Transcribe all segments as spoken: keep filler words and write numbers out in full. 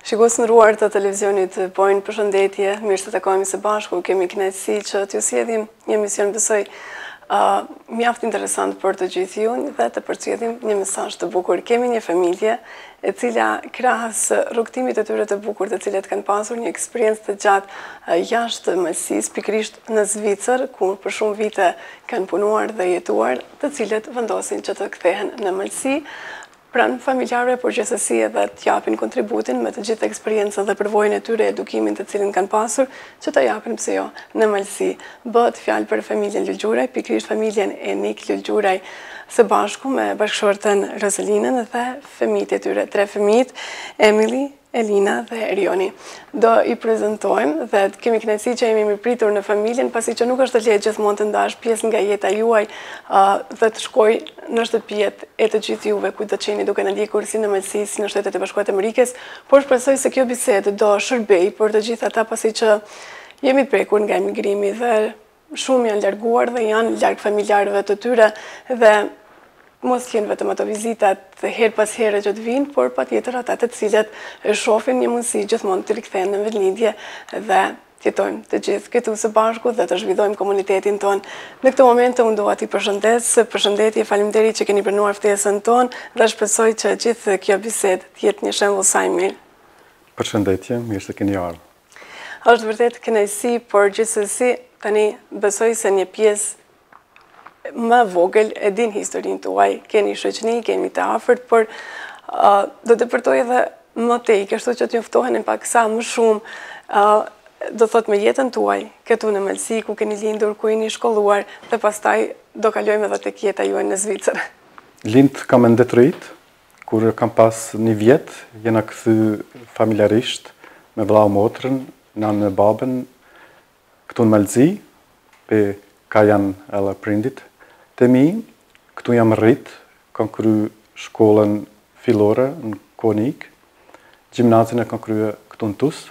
Shikues nderuar të televizionit Point, përshëndetje, mirë se takohemi së bashku, kemi kënaqësi që t'ju sjellim një emision besoj uh, mjaft interesant për të gjithë ju dhe të përcjellim një mesazh të bukur. Kemi një familje e cila krahas rrugtimit të tyre të bukur, të cilët kanë pasur një eksperiencë të gjatë uh, jashtë Malësisë, pikërisht në Zvicër, ku për shumë vite kanë punuar dhe jetuar, të cilët vendosin që të kthehen në Malësi, pranë familjarëve, por gjithsesi edhe të japin kontributin me të gjithë eksperiencën dhe përvojën e tyre, edukimin të cilin kanë pasur, që të japin pse jo në Malësi. Bëhet fjalë për familjen Lulgjuraj, pikërisht familjen e Nik Lulgjuraj, së bashku me bashkëshorten Rosalinën dhe fëmijët e tyre, tre fëmijët, Emily, Elina dhe Erioni. Do i prezantojmë dhe kemi kënaqësi që jemi mirëpritur në familjen, pasi që nuk është të lehtë gjithmonë të ndash pjesë nga jeta juaj uh, dhe të shkoj në shtëpijet e të gjithë juve ku do të qeni duke në ndjekur si në Malësi, si në Shtetet e Bashkuara të Amerikës, por shpresoj se kjo bisedë do shërbej për të gjithë ata pasi që jemi të prekur nga emigrimi dhe shumë janë larguar dhe janë larg familjarëve të tyre dhe mos jenë vetëm ato vizitat her pas here që të vinë, por patjetër ata të cilët e shohin një mundësi gjithmonë të rikthehen në vendlindje dhe jetojmë të gjithë këtu së bashku dhe të zhvillojmë komunitetin tonë. Në këtë moment unë dua t'i përshëndes, përshëndetje, faleminderit që keni pranuar ftesën tonë dhe shpresoj që gjithë kjo bisedë të jetë një shembull sa i mirë. Përshëndetje, mirë se keni ardhur. Është vërtet kënaqësi, por gjithsesi tani besoj se një pjesë më vogël e din historinë tuaj, keni shoqëni, kemi të afërt, por uh, do të përtoj edhe më tej, kështu që të njoftohen e pak sa më shumë, uh, do thot me jetën tuaj, këtu në Malësi, ku keni lindur, ku jeni shkolluar, dhe pastaj do kalojmë edhe tek jeta juaj në Zvicër. Lind kam në Detroit, kur kam pas një vjet, jena kthy familjarisht me vllau motrën, nanë e babën, këtu në Malëzi, pe ka janë edhe prindit të mi, këtu jam rrit, kam kry shkollën fillore në Konik, gjimnazin e kam kry këtu në Tus,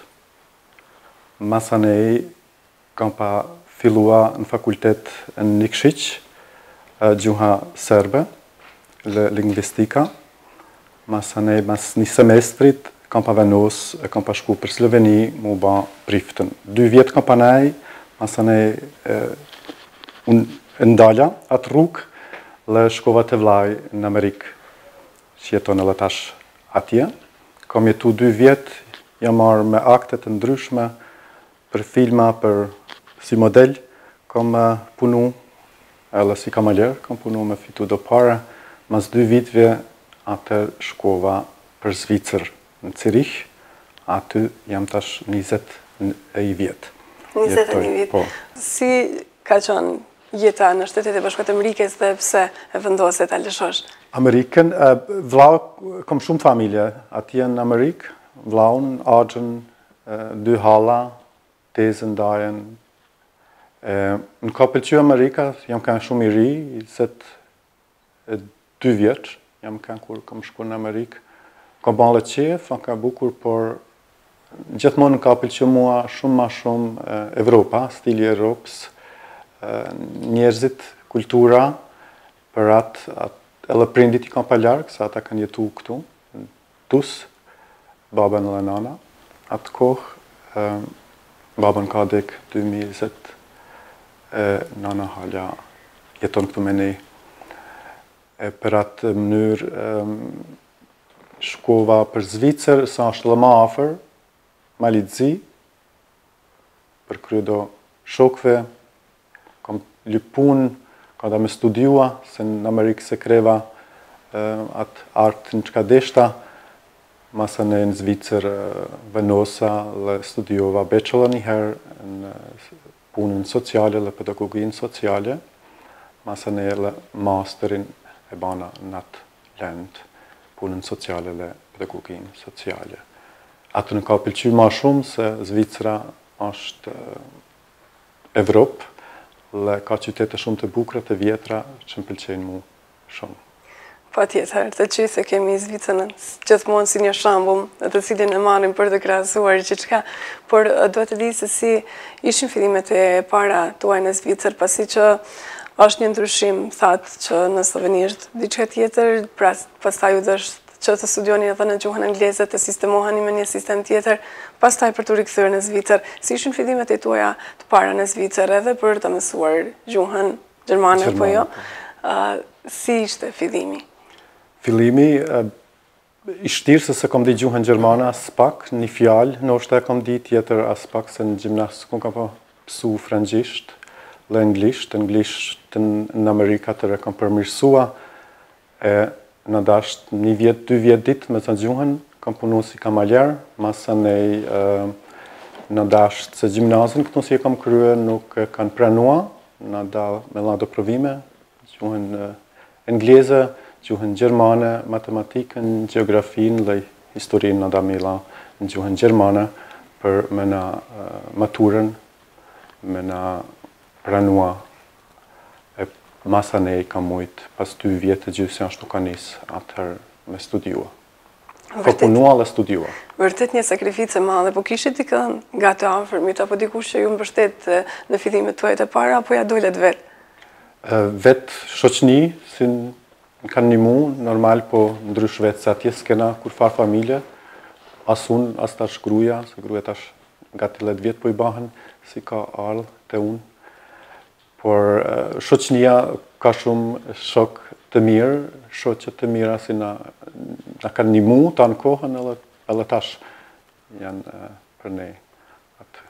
masanej kam pa fillua në fakultet në Nikšić, gjuha serbe, dhe lingvistika, masanej mas një semestrit kam pa venos, kam pa shku për Sloveni, mu ba priftën. Dy vjetë kam pa nej, masanej unë ndalja atë rrugë dhe shkova të vlaj në Amerikë, që jeton edhe tash atje. Kam jetu dy vjetë, jam marrë me akte të ndryshme për filma, për si model, kam punu, edhe si kamaljer, kam punu me fitu do pare, mas dy vitve atë shkova për Zvicër në Cirih, aty jam tash njëzet e i vjetë. njëzet e një vjetë. Si ka qënë jeta në Shtetet e Bashkuara të Amerikës dhe pse e vendose ta lëshosh? Amerikën, vllau, kam shumë familje atje në Amerikë, vlaun, axhën, dy halla, tezën, dajen. Në ka pëlqyer Amerika, jam kanë shumë i ri, set dy vjeç, jam kanë kur kam shku në Amerikë. Ka bën qef, ka bukur, por gjithmonë ka pëlqyer mua shumë ma shumë Evropa, stili i Evropës, njerëzit, kultura, për atë, at, edhe prindit i kam pa largë, sa ata kanë jetu këtu, në Tus, babën edhe nana. Atë kohë, e, babën ka dek dy mijë e njëzet, e, nana halja jeton këtu me ne. E, për atë mënyrë, e, shkova për Zvicër, sa është dhe ma afer, ma lidzi, për kryedo shokve, kam lyp punë, ka da me studiua, se në Amerikë se kreva atë artë në qka deshta, masën e në Zvicër venosa dhe studiova bachelor një herë në punën sociale dhe pedagoginë sociale, masën e dhe masterin e bana në atë lend, punën sociale dhe pedagoginë sociale. Atë në ka pëlqy ma shumë se Zvicra është Evropë, dhe ka qytete shumë të bukura të vjetra që më pëlqejnë mu shumë. Pa tjetër, të gjithë e kemi Zvicrën gjithmonë si një shembull, të cilin e marrim për të krahasuar gjithçka, por duhet të di se si ishin fillimet e para tuaj në Zvicër, pasi që është një ndryshim, thatë që në slovenisht diçka tjetër, pra pastaj u dështë që të studioni edhe në gjuhën angleze, të sistemoheni me një sistem tjetër, pastaj për të rikthyer në Zvicër. Si ishin fillimet e tuaja të para në Zvicër edhe për të mësuar gjuhën gjermane apo jo? Uh, si ishte fillimi? Fillimi uh, i shtirë se se kom di gjuhën gjermane as pak, një fjalë, ndoshta e kom di tjetër as pak se në gjimnastik kun kam po mësu frëngjisht, dhe anglisht, anglisht në Amerika të re kam përmirësua, e në dasht një vjet, dy vjet dit me të gjuhën, kam punu si kamaljer, masa nej në dasht se gjimnazin këtu si e kam krye nuk e kanë pranua, në da me la do provime, gjuhën angleze, gjuhën gjermane, matematikën, geografin dhe historin në da me la në gjuhën gjermane për me na maturën, me na pranua. Masa ne i kam mujtë pas dy vjetë të gjysë janë shtu ka nisë atëher me studiua. Po punua dhe studiua. Vërtet një sakrificë e madhe, po kishit i kënë nga të afërmit, apo dikush që ju mbështet në fillimet tuaj të para, apo ja dolet vetë? Vetë shoqni, si kanë një mu, normal, po ndrysh vetë, se atje s'kena kur farë familje, as unë, as tash gruja, se gruja tash nga të let vjetë po i bahen, si ka ardhë të unë. Por shoqënia ka shumë shok të mirë, shoqët të mira si na, na kanë një mu ta në kohën edhe, edhe tash janë për ne atë.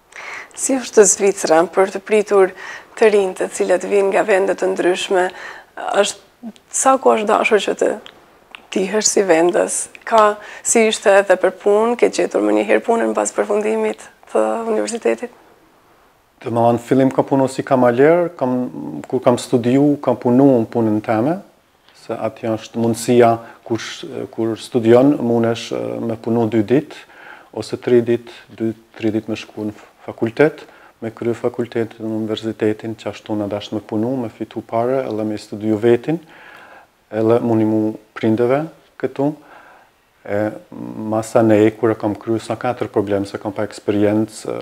Si është Zvicra për të pritur të rinj të cilët vinë nga vende të ndryshme? Është sa ku është dashur që të tihesh si vendas? Ka si ishte edhe për punë, ke gjetur më një herë punën pas përfundimit të universitetit? Të më në fillim kam punu si kamaljer, kam, kur kam studiu, kam punu në punën teme, se atë është mundësia kur, kur studion, mundesh me punu dy dit, ose tri dit, dy, tri dit me shku në fakultet, me krye fakultetin në universitetin, që ashtu në dasht me punu, me fitu pare, edhe me studiu vetin, edhe mundi mu prindeve këtu. E, masa ne, kur e kam krye, sa katër problem, se kam pa eksperiencë,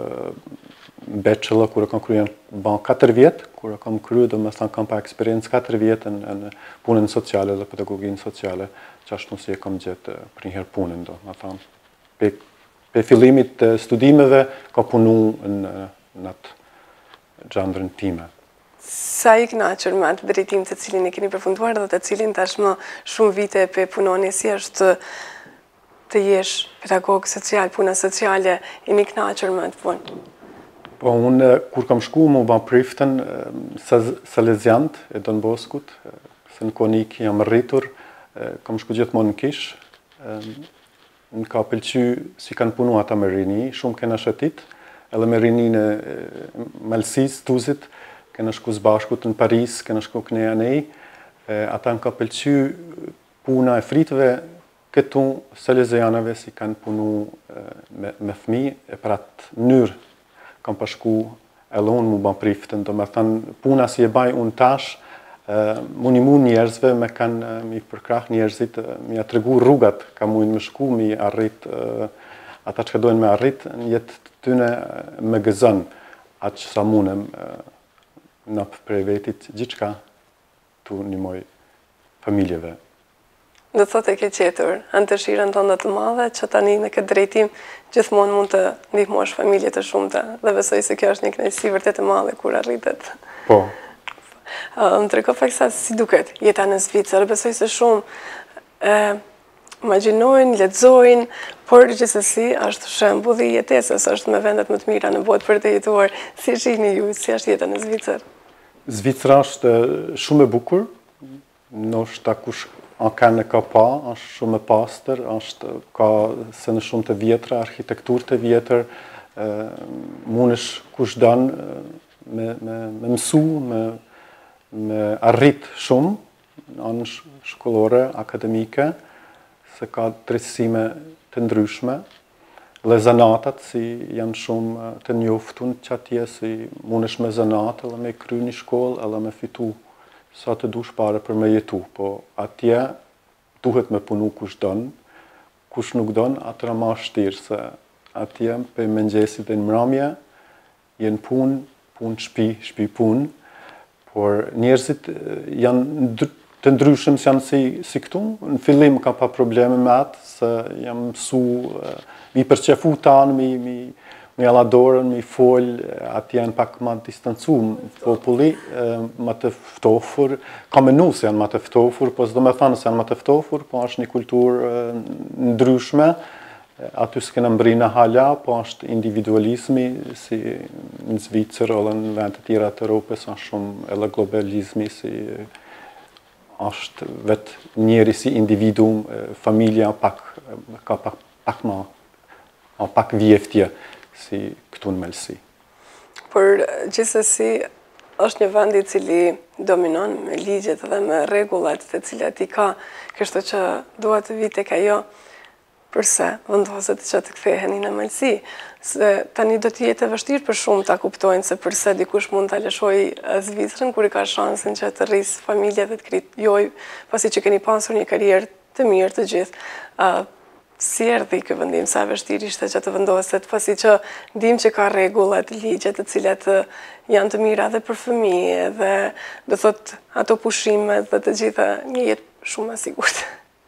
bachelor, kur e kam kryer ban katër vjet, kur e kam kryer, domethënë kam pa eksperiencë katër vjet në, në punën sociale dhe pedagogjinë sociale, që ashtu si e kam gjetë për një herë punën, domethënë. Pe, pe fillimit të studimeve ka punu në, në atë gjandrën time. Sa i kënaqur me atë drejtim të cilin e keni përfunduar dhe të cilin tashmë shumë vite pe punoni, si është të jesh pedagog social, puna sociale, jeni kënaqur me atë punë? Po, unë, kur kam shku, më ban priftën Salesiant e Don Boskut, se në konik jam rritur, kam shku gjithmonë në kish, në ka pëlqy si kanë punu ata me rini, shumë kena shëtit, edhe me rini në Malsis, Tuzit, kena shku zbashkut në Paris, kena shku këne anej, ata në ka pëlqy puna e fritëve këtu Salesianëve si kanë punu me, me fmi e për atë mënyrë. Kam pashku edhe unë mu ban priftën, do me thënë puna si e baj unë tash, mu një mu njerëzve me kanë mi përkrah njerëzit, mi a tregu rrugat, ka mujnë me shku, mi arrit, ata që ka dojnë me arrit, në jetë të tyne me gëzën, atë që sa munem në për vetit gjithka të një moj familjeve. Do të thotë e ke qetur, anë të shirën tonë të madhe, që tani në këtë drejtim gjithmonë mund të ndihmosh familje të shumta, dhe besoj se kjo është një kënaqësi vërtet e madhe kur arritet. Po. Më trego pak sa si duket jeta në Zvicër, besoj se shumë e, imagjinojnë, lexojnë, por gjithsesi është shembull i jetesës, është me vendet më të mira në botë për të jetuar. Si shihni ju, si është jeta në Zvicër? Zvicra është shumë e bukur, ndoshta kush kanë ka pa, është shumë e pastër, është ka se në shumë të vjetra, arkitekturë të vjetër, mundesh kush don me me me mësu, me me arrit shumë në anë shkollore, akademike, se ka drejtësime të ndryshme. Dhe zanatat si janë shumë të njoftun që atje, si mundesh me zanat edhe me kry një shkollë edhe me fitu sa të dush pare për me jetu, po atje duhet me punu kush don, kush nuk don, atëra ma shtirë, se atje për mëngjesit dhe në mramje, jenë pun, pun shpi, shpi pun, por njerëzit janë të ndryshëm që janë si, si këtu. Në fillim ka pa probleme me atë, se jam mësu mi përqefu tanë, mi, mi, mi aladorën, mi folë, atë janë pak ma distancu populli, ma të ftofur, ka menu se janë ma të ftofur, po s'do me thanë se janë ma të ftofur, po është një kulturë ndryshme, aty s'kena mbrina hala, po është individualizmi, si në Zvicër, edhe në vend të tjera të Europës, është shumë edhe globalizmi, si është vetë njeri si individuum, familja pak, ka pak, pak ma, pak vjeftje, si këtu në Melsi. Por gjithsesi është një vend i cili dominon me ligjet dhe me rregullat të cilat i ka, kështu që dua të vi tek ajo përse vendoset që të ktheheni në Melsi, se tani do të jetë e vështirë për shumë ta kuptojnë se përse dikush mund ta lëshojë Zvicrën kur i ka shansin që të rrisë familje dhe të krijojë, pasi që keni pasur një karrierë të mirë të gjithë. Uh, si erdhi ky vendim, sa vështirë ishte që të vendoset, pasi që dim që ka rregulla të ligje të cilat janë të mira edhe për fëmijë dhe do thotë ato pushimet dhe të gjitha një jetë shumë e sigurt.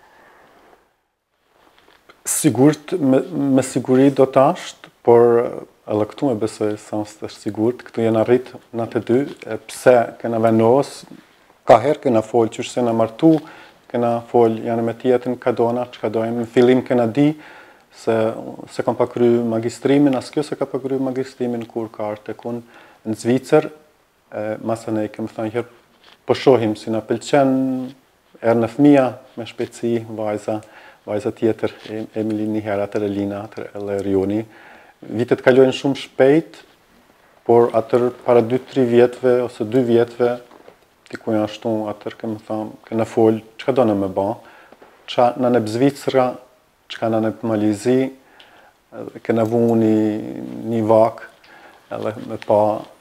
Sigurt, me, me siguri do të ashtë, por edhe këtu me besoj sa është është sigurt, këtu jenë arrit në të dy, pse kena vendos, ka herë kena folë që se në martu, kena folë janë me tjetën ka dona, që ka dojmë, në fillim kena di, se, se kam pakry magistrimin, as kjo se ka pakry magistrimin kur ka artë e kun në Zvicër, masa ne kemë thënë herë, po shohim si në pëlqen, erë në fëmija, me shpeci, vajza, vajza tjetër, Emily një herë, atër Elina, atër Elerioni. Vitet kalojnë shumë shpejt, por atër para dy tri vjetëve, ose dy vjetëve, diku janë ashtu, atër kemë thamë, këna folë, që ka do në me ba, që në në Zvicra, që ka në në Malizi, këna vu një, një vakë, edhe me pa,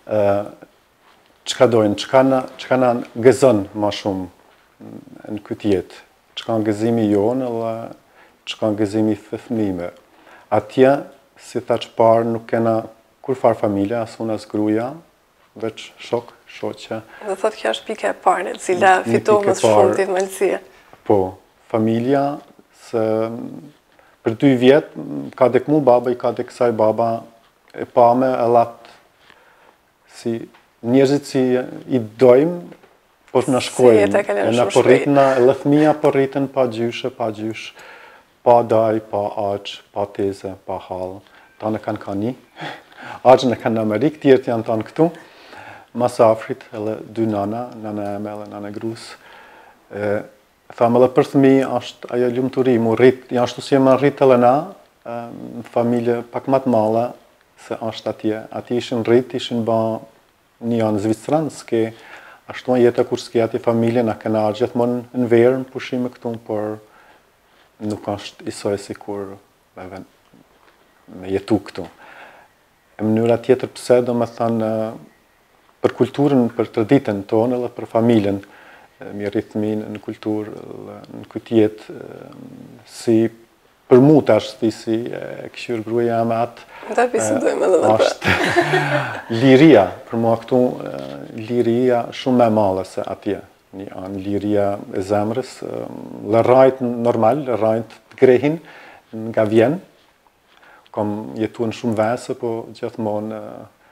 që ka dojnë, që ka në, që ka në gëzën ma shumë në këtë jetë. Që ka në gëzimi jonë, edhe që ka në gëzimi fëfëmime. Atje, si tha që parë, nuk kena kur farë familja, as unë as gruja, veç shok, shoqe. Dhe thotë kjo është pika e parë, e cila fitohet më shumë të Melsia. Po, familja, se për dy vjetë, ka dek mu baba, i ka dek saj baba, e pa me e latë, si njerëzit si i dojmë, po në shkojmë, si e në porritëna, e lëfmija porritën pa gjyshe, pa gjysh, pa daj, pa aqë, pa teze, pa halë. Ta në kanë ka një, aqë në kanë në Amerikë, tjertë janë tanë këtu, mas afrit, edhe dy nana, nana eme, edhe nana grus. E, thamë edhe për thëmi, është ajo ljumëturi, mu rritë, janë shtu si jemë rritë edhe na, në familje pak matë mala, se është atje. Atje ishin rritë, ishin ba një janë Zvicranë, s'ke, ashtu në jetë kur s'ke atje familje, na këna gjithmonë në verë, në pushime këtu, por nuk është isoj si kur me, me jetu këtu. E mënyra tjetër pse, do me thanë, për kulturën, për traditën tonë, edhe për familjen, mi rrithmin në kulturë, në këtë jetë, si për mu të ashtë si e këshyrë gruja me atë. Da bisedojmë edhe me të. Është liria, për mua këtu, liria shumë me male se atje. Një anë liria e zemrës, lërajt normal, lërajt të grehin nga vjen. Kom jetu në shumë vese, po gjithmonë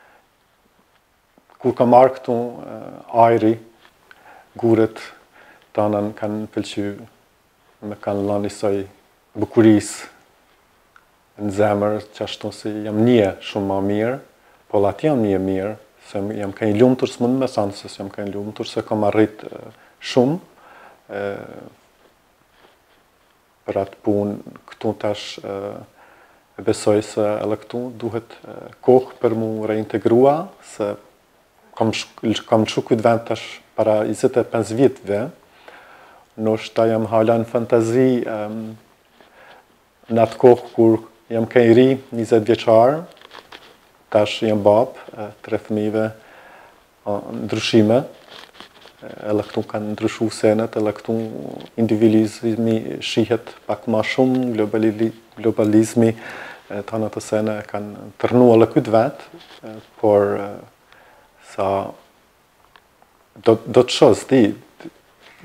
kur ka marrë këtu ajri, guret, tanën kanë pëlqy, me kanë lanë njësoj bukurisë në zemër, që ashtu si jam një shumë ma mirë, po atë jam një mirë, se jam ka një lumëtur, së mund me sanë, se jam ka një lumëtur, se kam arrit shumë, e, për atë punë, këtu tash e, besoj se edhe këtu duhet e, kohë për mu reintegrua, se kam kam çu këtë vend tash para njëzet e pesë vitëve, ndoshta jam hala në fantazi um, në atë kohë kur jam ka i ri, njëzet vjeçar, tash jam bab, tre fëmijëve, ndryshime, edhe këtu kanë ndryshu senet, edhe këtu individualizmi shihet pak ma shumë, globalizmi, të anë të sene kanë tërnu edhe këtë vetë, por sa do, do të shos, ti.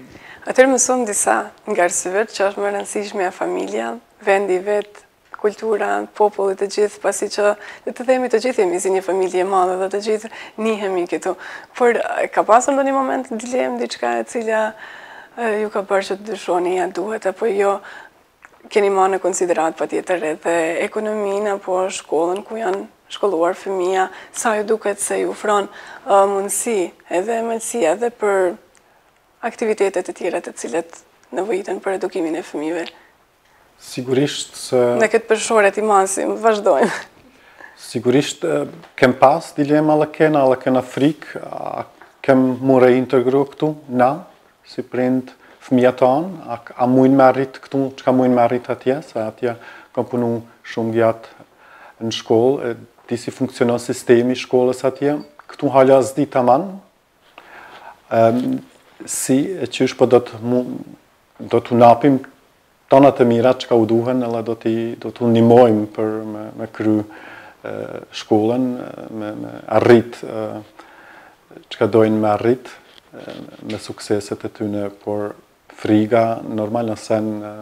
Atëherë mësojmë disa nga arsyet që është më e rëndësishme e familja, vendi vet, kultura, populli të gjithë, pasi që le të themi të gjithë jemi si një familje e madhe dhe të gjithë njihemi këtu. Por ka pasur ndonjë moment dilemë diçka e cila ju ka bërë që të dyshoni ja duhet apo jo, keni marrë në konsiderat patjetër edhe ekonominë apo shkollën ku janë shkolluar fëmija, sa ju duket se ju ofron uh, mundësi edhe mundësi edhe për aktivitetet e tjera të cilat nevojiten për edukimin e fëmijëve. Sigurisht se... Në këtë përshoret i masim, vazhdojmë. Sigurisht kem pas dilema alle kena, alle kena frikë, a kem mu reintegru këtu, na, si prind fëmija tonë, a, a mujnë me arrit këtu, që ka mujnë me arrit atje, se atje kam punu shumë gjatë në shkollë, di si funksionon sistemi shkollës atje, këtu hala zdi të manë, um, si e qysh po do të mu, do të napim tonat e mira që ka u duhen, edhe do të do të ndihmojmë për me, me kry e, shkollën, me, me arrit e, që ka dojnë me arrit, e, me sukseset e tyne, por friga normal në sen e,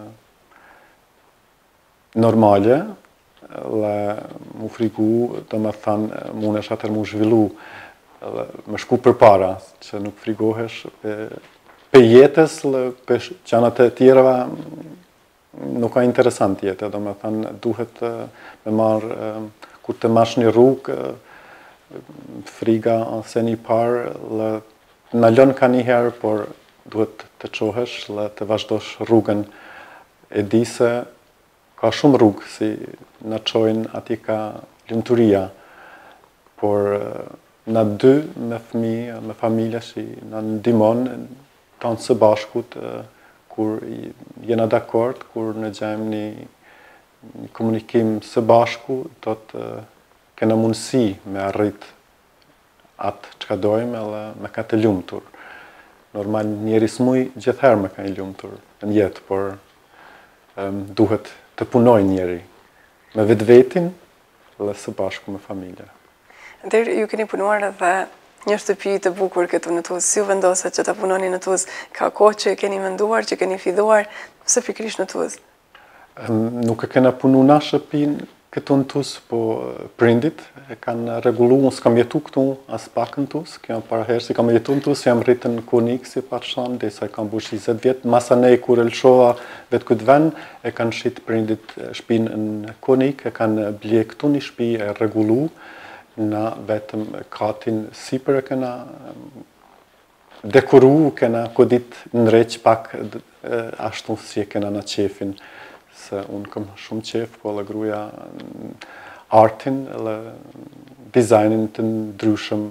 normale, dhe mu frigu, do me thënë, mu në shatër mu zhvillu, dhe me shku për para, që nuk frigohesh pe, pe jetës, dhe pe qanat e tjereva, nuk ka interesant jetë, do me thënë, duhet me marë, kur të mash një rrugë, friga ose një parë, dhe në lënë ka një herë, por duhet të qohesh, dhe të vazhdosh rrugën. E di se ka shumë rrugë, si në qojnë ati ka lumturia, por në dy me fëmi, me familje që në ndimon, tonë së bashkut, kur jena dakord, kur në gjejmë një, një komunikim së bashku, do të kena mundësi me arrit atë që ka dojmë edhe me ka të lumtur. Normal njeri s'muj gjithherë me ka i lumtur në jetë, por um, duhet të punoj njeri me vetë vetin dhe së bashku me familje. Ndër ju keni punuar edhe një shtëpi të bukur këtu në Tuzë, si u vendoset që ta punoni në Tuzë? Ka kohë që keni menduar, që keni filluar, pse pikërisht në Tuzë? Nuk e kena punu na shtëpin këtu në Tuzë, po prindit e kanë rregullu, unë s'kam jetu këtu as pak në Tuzë, kjo para herë si kam jetu në Tuzë, jam rritën në Konik, si pa të shanë, dhe sa kam bush njëzet vjetë, masa ne kur e lëshova vetë këtë vend, e kanë shqit prindit shtëpinë në Konik, e kanë blie këtu një shtëpi e rregullu, na vetëm katin sipër e kena dekoru, kena kodit në req pak ashtu si e kena në qefin, se unë kam shumë qef, po edhe gruja artin, edhe dizajnin të ndryshëm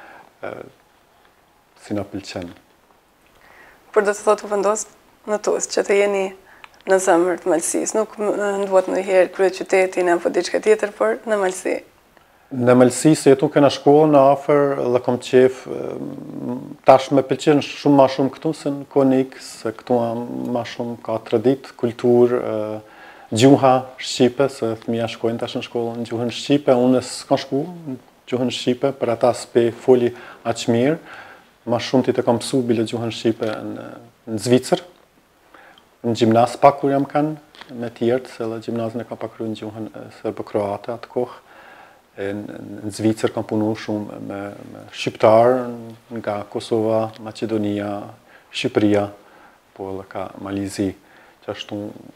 si në pëlqen. Por do të thotë u vendos në Tuzë, që të jeni në zemër të Malësisë, nuk nduhet ndonjëherë kryeqytetin apo diçka tjetër, por në Malësi. Në Malësi, se jetu kena shkollë në afer dhe kom qef, tash me pëlqen shumë ma shumë këtu se në Konik, se këtu ma shumë ka tradit, kultur, gjuha Shqipe, se fëmija shkojnë tash në shkollë në gjuhën Shqipe, unë s'kam shku në gjuhën Shqipe, për ata s'pe foli aq mirë, ma shumë ti të kam pësu bile gjuhën Shqipe në, në Zvicër, në gjimnaz pak kur jam kanë, me tjertë, se dhe gjimnazën e kam pakru në gjuhën serbo-kroate atë kohë. Në Zvicër kam punu shumë me, me shqiptarë nga Kosova, Macedonia, Shqipëria, po edhe ka Malizi, që ashtu.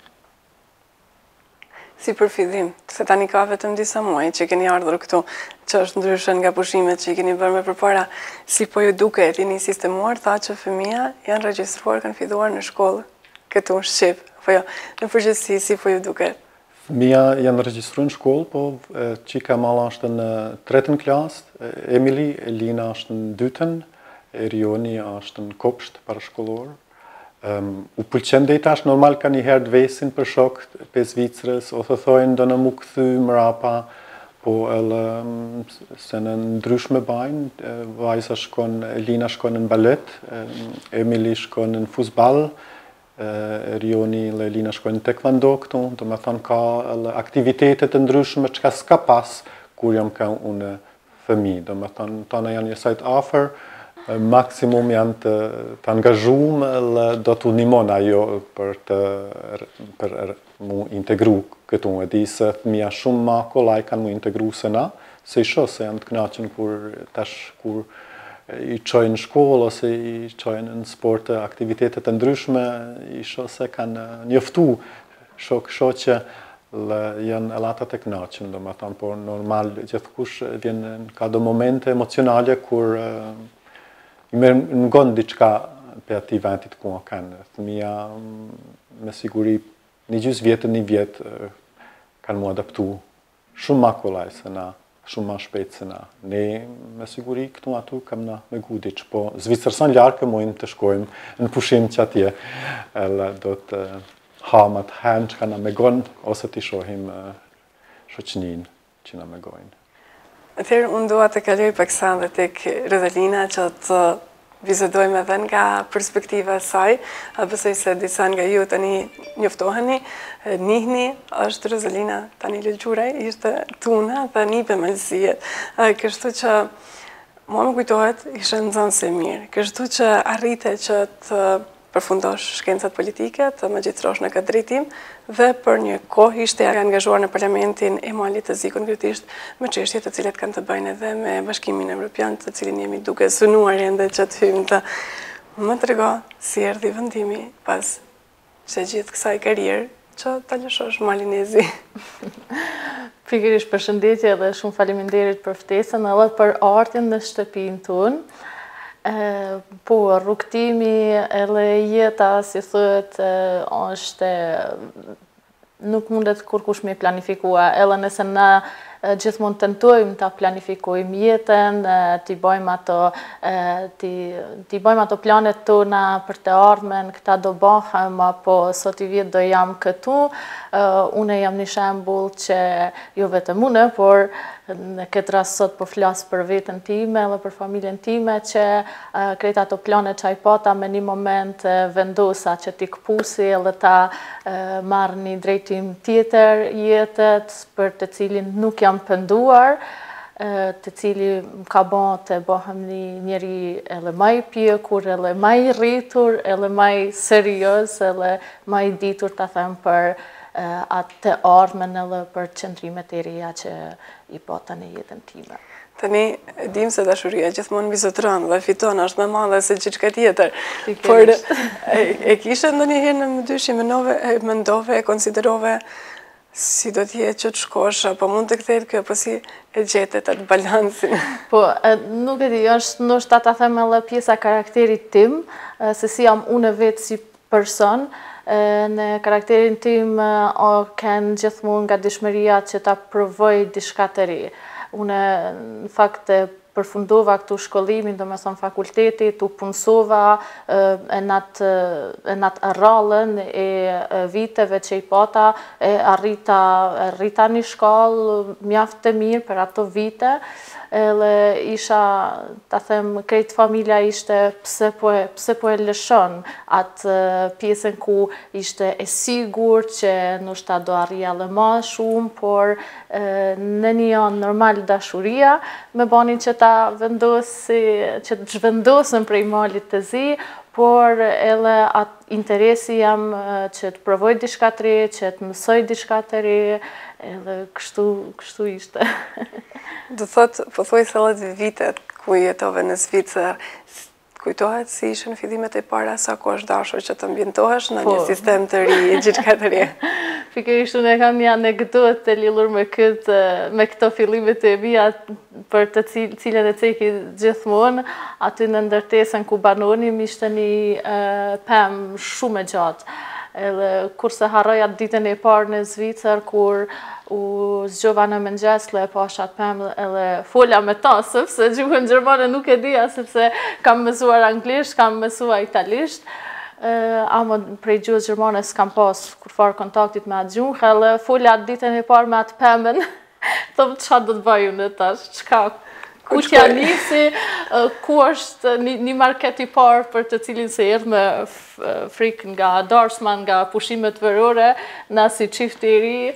Si përfillim, se tani ka vetëm disa muaj që keni ardhur këtu, që është ndryshën nga pushimet që i keni bërë me përpara, si po ju duket, jeni sistemuar, tha që fëmija janë regjistruar, kanë filluar në shkollë këtu në Shqip, po jo, në përgjithësi si po ju duket? Fëmija janë regjistruar në shkollë, po Qika Malla është në tretën klasë, Emily, Elina është në dytën, Erioni është në kopsht parashkollor. Um, u pëlqen dhe i tash normal ka një herë të vesin për shokët pe Zvicrës, ose thojnë do në mu këthy mrapa, po edhe se në ndryshme bajnë, vajza shkon, Elina shkon në balet, Emily shkon në fuzbal, Rioni dhe Elina shkojnë në tekvando këtu, do me thonë ka aktivitetet të ndryshme që ka s'ka pas kur jam ka unë fëmi, do me thonë tona janë njësajt afer, maksimum janë të, të angazhuar dhe do t'u ndihmon ajo për të për mu integru këtu. E di se fëmija shumë ma kollaj kanë mu integru se na, se i shoh se janë të kënaqur kur tash kur i çojnë në shkollë ose i çojnë në sport aktivitete të ndryshme, i shoh se kanë njoftu shok shoqe dhe janë ata të kënaqur, domethënë, por normal gjithkush vjen ka do momente emocionale kur i merr ngon diçka për atij ventit ku kanë. Fëmija me siguri një gjysmë vjetë, një vjetë kanë mu adaptu shumë ma kollaj se na, shumë ma shpejt se na. Ne me siguri këtu atu kam na me gudic, po Zvicërsan larkë mojnë të shkojmë në pushim që atje, edhe do të hamat hen që ka na me gonë, ose të shohim shoqnin që na me gojnë. Atëherë, unë dua të kaloj paksa dhe tek Rosalina që të vizitojmë edhe nga perspektiva e saj, a besoj se disa nga ju tani njoftoheni, njihni, është Rosalina tani Lëgjuraj, ishte tuna dhe nipe malësijet. Kështu që mua më kujtohet, ishe nxënëse mirë, kështu që arrite që të përfundosh shkencat politike, të magjitrosh në këtë drejtim, dhe për një kohë ishte angazhuar në parlamentin e Malit të Zi konkretisht me çështje të cilat kanë të bëjnë edhe me Bashkimin Evropian, të cilin jemi duke synuar ende që të hyjmë të. Më trego si erdhi vendimi pas që gjithë kësaj karrierë që ta lëshosh Malin e Zi. Pikërisht përshëndetje dhe shumë faleminderit për ftesën edhe për artin në shtëpinë tonë. Po, rrugtimi edhe jeta, si thët, është nuk mundet kurkush me planifikua, edhe nëse na gjithmonë tentojmë ta planifikojmë jetën, t'i bëjmë ato, t'i bëjmë ato planet tona për të ardhmen, këta do bëhem, apo sot i vjet do jam këtu. Une jam një shembull që jo vetëm une, por në këtë rast sot po flas për veten time dhe për familjen time, që krejt ato plane që ai pata me një moment vendosa që t'i këpusi edhe ta marr një drejtim tjetër jetët për të cilin nuk jam pënduar, të cili më ka bën të bëhem një njeri edhe më i pjekur, edhe më i rritur, edhe më i serioz, edhe më i ditur ta them për atë të ardhmen edhe për qëndrimet e reja që i pata në jetën time. Tani, dim se dashuria gjithmonë vizotron dhe fiton, është më madhe se gjithçka tjetër. Por e kishe ndonjëherë në mëdyrshi, mendove, e konsiderove si do t'jetë që të shkosh, apo mund të kthehet kjo, apo si e gjetet atë balansin? Po, nuk e di, është ndoshta ta them edhe pjesa karakterit tim, se si jam unë vetë si person. Në karakterin tim kanë gjithmonë nga dëshmëria që ta provoj diçka të re. Unë në fakt përfundova këtu shkollimin, do me thonë fakultetit, u punësova e natë rrallën e viteve që i pata, e arrita, arrita një shkollë mjaft të mirë për ato vite, edhe isha, ta them, krejt familja ishte pse po e, pse po e lëshon atë pjesën ku ishte e sigur që ndoshta do arrija edhe më shumë, por në një anë normal dashuria me bani që ta vendosi, që të zhvendosën prej Malit të Zi, por edhe atë interesi jam që të provoj diçka të re, që të mësoj diçka të re, edhe kështu, kështu ishte. Do thot, po thuaj se edhe vitet ku jetove në Zvicër, kujtohet si ishe në fillimet e para sa ko është dashur që të ambientohesh në një sistem të ri, gjithçka të ri? Pikërisht unë kam një anekdotë të lidhur me këtë, me këto fillimet e mia për të cilën e ceki gjithmonë, aty në ndërtesën ku banonim ishte një pemë shumë e gjatë. Edhe kurse harroj atë ditën e parë në Zvicër, kur u zgjova në mëngjes, le pasha atë pemë edhe fola me ta, sepse gjuhën gjermane nuk e dija, sepse kam mësuar anglisht, kam mësuar italisht, ama prej gjuhës gjermane s'kam pas kurfar kontaktit me atë gjuhë, edhe fola atë ditën e parë me atë pemën, thëmë çka do të bëj unë tash, çka ku t'ja nisi, ku është një market i parë për të cilin se erdhë me frikë nga darsman, nga pushimet verore, na si çift i ri,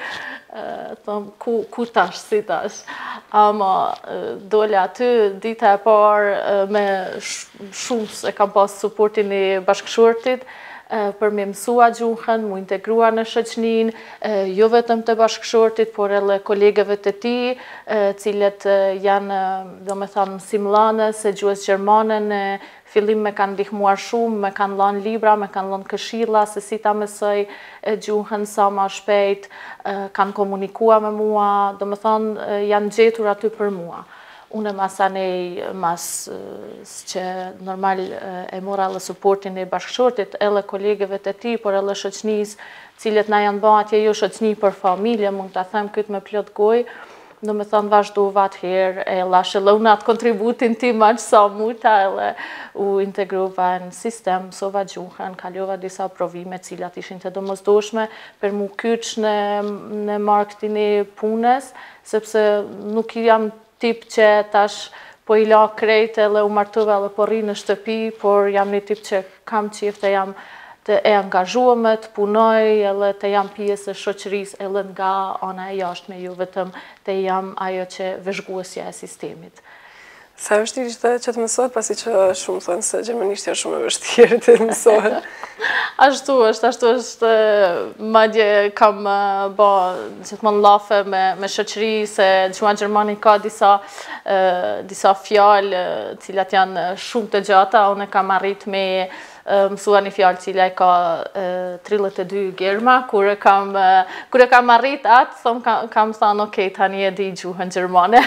thëm, ku, ku tash, si tash. Ama dole aty, dita e parë me shumë se kam pas supportin e bashkëshortit, për me mësua gjuhën, mu integrua në shoqnin, jo vetëm të bashkëshortit, por edhe kolegëve të ti, cilët janë, do me thamë, simlanës e gjuhës gjermane, në fillim me kanë ndihmuar shumë, me kanë lanë libra, me kanë lanë këshilla, se si ta mësoj gjuhën sa ma shpejt, kanë komunikua me mua, do me thamë, janë gjetur aty për mua. Unë mas anej, mas që normal e mora edhe supportin e bashkëshortit, edhe kolegëve të ti, por edhe shoqnis, cilët na janë bënë atje jo shoqni për familje, mund të them këtë me plot gojë, do me thonë vazhdova atëherë, e lashëllona atë kontributin ti ma që sa muta, edhe u integrova në sistem, mësova gjuhën, kalova disa provime cilat ishin të domosdoshme për mu kyç në, në marketin e punës, sepse nuk jam tip që tash po i la krejt edhe u martova edhe po rri në shtëpi, por jam një tip që kam qef të jam të e angazhuame, të punoj, edhe të jam pjesë e shoqërisë edhe nga ana e jashtme, jo vetëm të jam ajo që vëzhguesja e sistemit. Sa e vështirë ishte që të mësohet, pasi që shumë thonë se gjermanishtja është shumë e vështirë të mësohet? Ashtu është, ashtu është, madje kam ba gjithmonë lafe me, me shoqëri, se gjuha gjermani ka disa, disa fjalë cilat janë shumë të gjata, unë kam arrit me mësua një fjallë cila e ka tridhjetë e dy germa, kur e kam, kur e kam arrit atë, thom, kam, kam thënë, okej, tani e di gjuhën gjermane.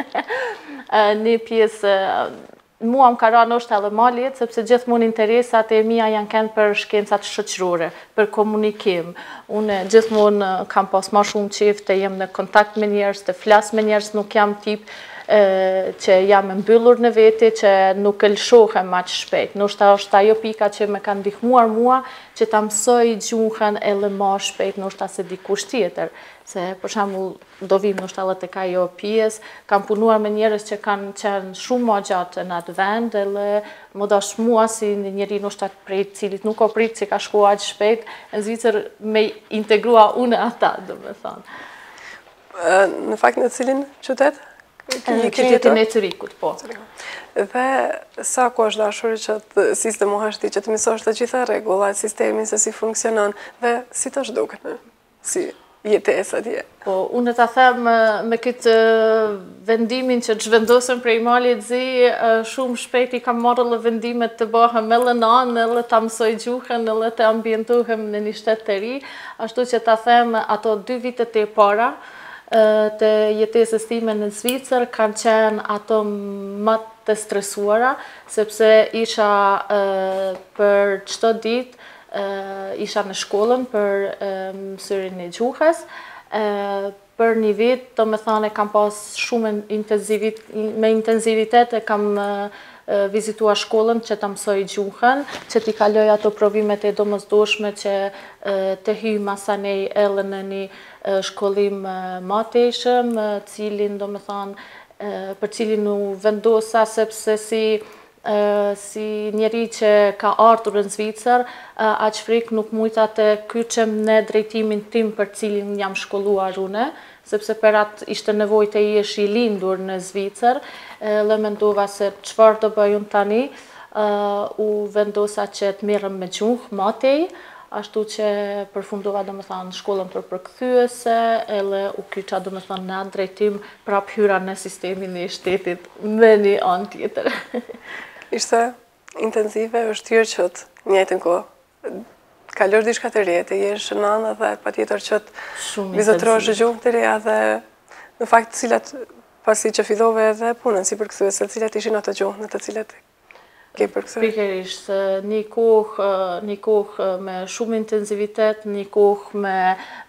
Një pjesë, mua më ka ra nështë edhe ma letë, sepse gjithmonë interesat e mia janë kënë për shkencat shoqërore, për komunikim. Unë gjithmonë kam pas ma shumë qef të jem në kontakt me njerëz, të flas me njerëz, nuk jam tip që jam e mbyllur në veti, që nuk lëshohem ma që shpejt. Nështë është ajo pika që me ka ndihmuar mua që ta mësoj gjuhën edhe ma shpejt, nështë se dikush tjetër. Se, për shembull, do vim nështë edhe të ka jo pjesë, kam punuar me njerëz që kanë qenë shumë ma gjatë në atë vend, edhe më dash mua si një njeri nështë atë prej cilit nuk o prit që ka shkua aqë shpejt, në Zvicër me integrua unë ata, do me thonë. Në fakt në cilin qytet? Në qytetin e Zurichut, po. Dhe sa ko është dashur që të sistemohesh ti, që të mësosh të gjitha rregulla, sistemin, se si funksionon, dhe si të zhdukën, si jetesa atje. Po, unë ta them me këtë vendimin që të zhvendosem prej malit zi, shumë shpejt i kam marrë edhe vendimet të bëhem edhe në anë, edhe ta mësoj gjuhën, edhe të ambientohem në një shtet të ri, ashtu që ta them ato dy vitet e para, të jetesës time në Zvicër kanë qenë ato më të stresuara, sepse isha për çdo ditë, isha në shkollën për mësirin e gjuhës, për një vit, do me thane, kam pas shumë me intenzivitet e kam vizitua shkollën që të mësoj gjuhën, që t'i kaloj ato provimet e domosdoshme që të hy masanej edhe në një shkollim mateshëm, cilin, do me thane, për cilin u vendosa, sepse si si njeri që ka ardhur në Zvicër, aq frik nuk mujta të kyçem në drejtimin tim për cilin jam shkolluar une, sepse për atë ishte nevojë të jesh i lindur në Zvicër, dhe mendova se çfarë do bëj unë tani, u vendosa që të merrem me gjuhë matej, ashtu që përfundova do me thënë shkollën për përkthyese, edhe u kyça do me thënë në atë drejtim prap hyra në sistemin e shtetit me një anë tjetër. Ishte intensive, vështirë që të njëjtën kohë kalor diçka të re, të jesh në anë dhe patjetër që të vizotrosh gjuhë të reja dhe në fakt cilat pasi që fillove edhe punën si përkthyese, cilat ishin ato gjuhë në të cilat ke përkthyer? Pikërisht, një kohë, një kohë me shumë intensivitet, një kohë me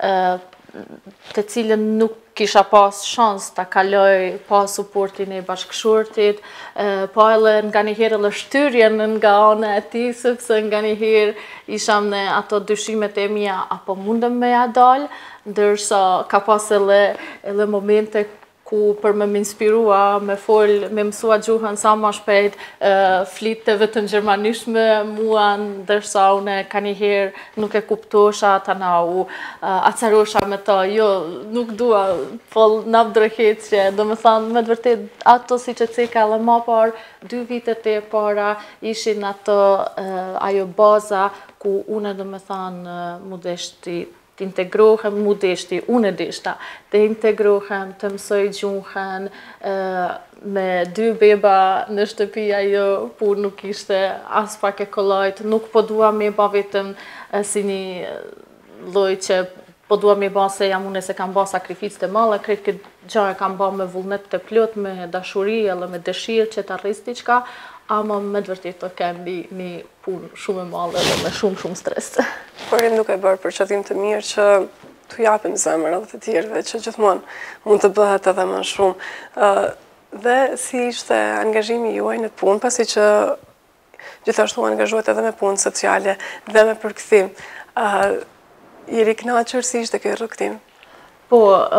të cilën nuk kisha pas shans ta kaloj pa suportin e bashkëshortit, pa edhe nga njëherë edhe shtyrjen nga ana e tij, sepse nga njëherë isham në ato dyshimet e mia apo mundem me ja dal, ndërsa ka pas edhe, edhe momente ku për me më inspirua, me fol, me mësua gjuhën sa më shpejt, flitë vetëm gjermanisht me mua, ndërsa une ka njëherë nuk e kuptosha ta na u acarosha me ta, jo, nuk dua, fol nap dreket që, do me thanë, me të vërtet, ato si që ceka edhe ma parë, dy vitet e para, ishin ato ajo baza ku une do me thanë mu deshti të integrohem, mu deshti, unë deshta, të integrohem, të mësoj gjuhën, me dy beba në shtëpi ajo pun nuk ishte as pak e kollajt, nuk po dua me ba vetëm si një lloj që po dua me ba se jam unë se kam ba sakrificë të malla, krejt këtë gjë e kam ba me vullnet të plot, me dashuri edhe me dëshirë që të arris diçka, ama me të vërtet të kem një punë shumë e madhe dhe me shumë shumë stres. Por e nuk e bërë për qëllim të mirë që t'u japim zemër edhe të tjerëve që gjithmonë mund të bëhet edhe më shumë. Dhe si ishte angazhimi juaj në punë, pasi që gjithashtu angazhohet edhe me punë sociale dhe me përkthim. Jeri kënaqur si ishte ky rrugtim? Po,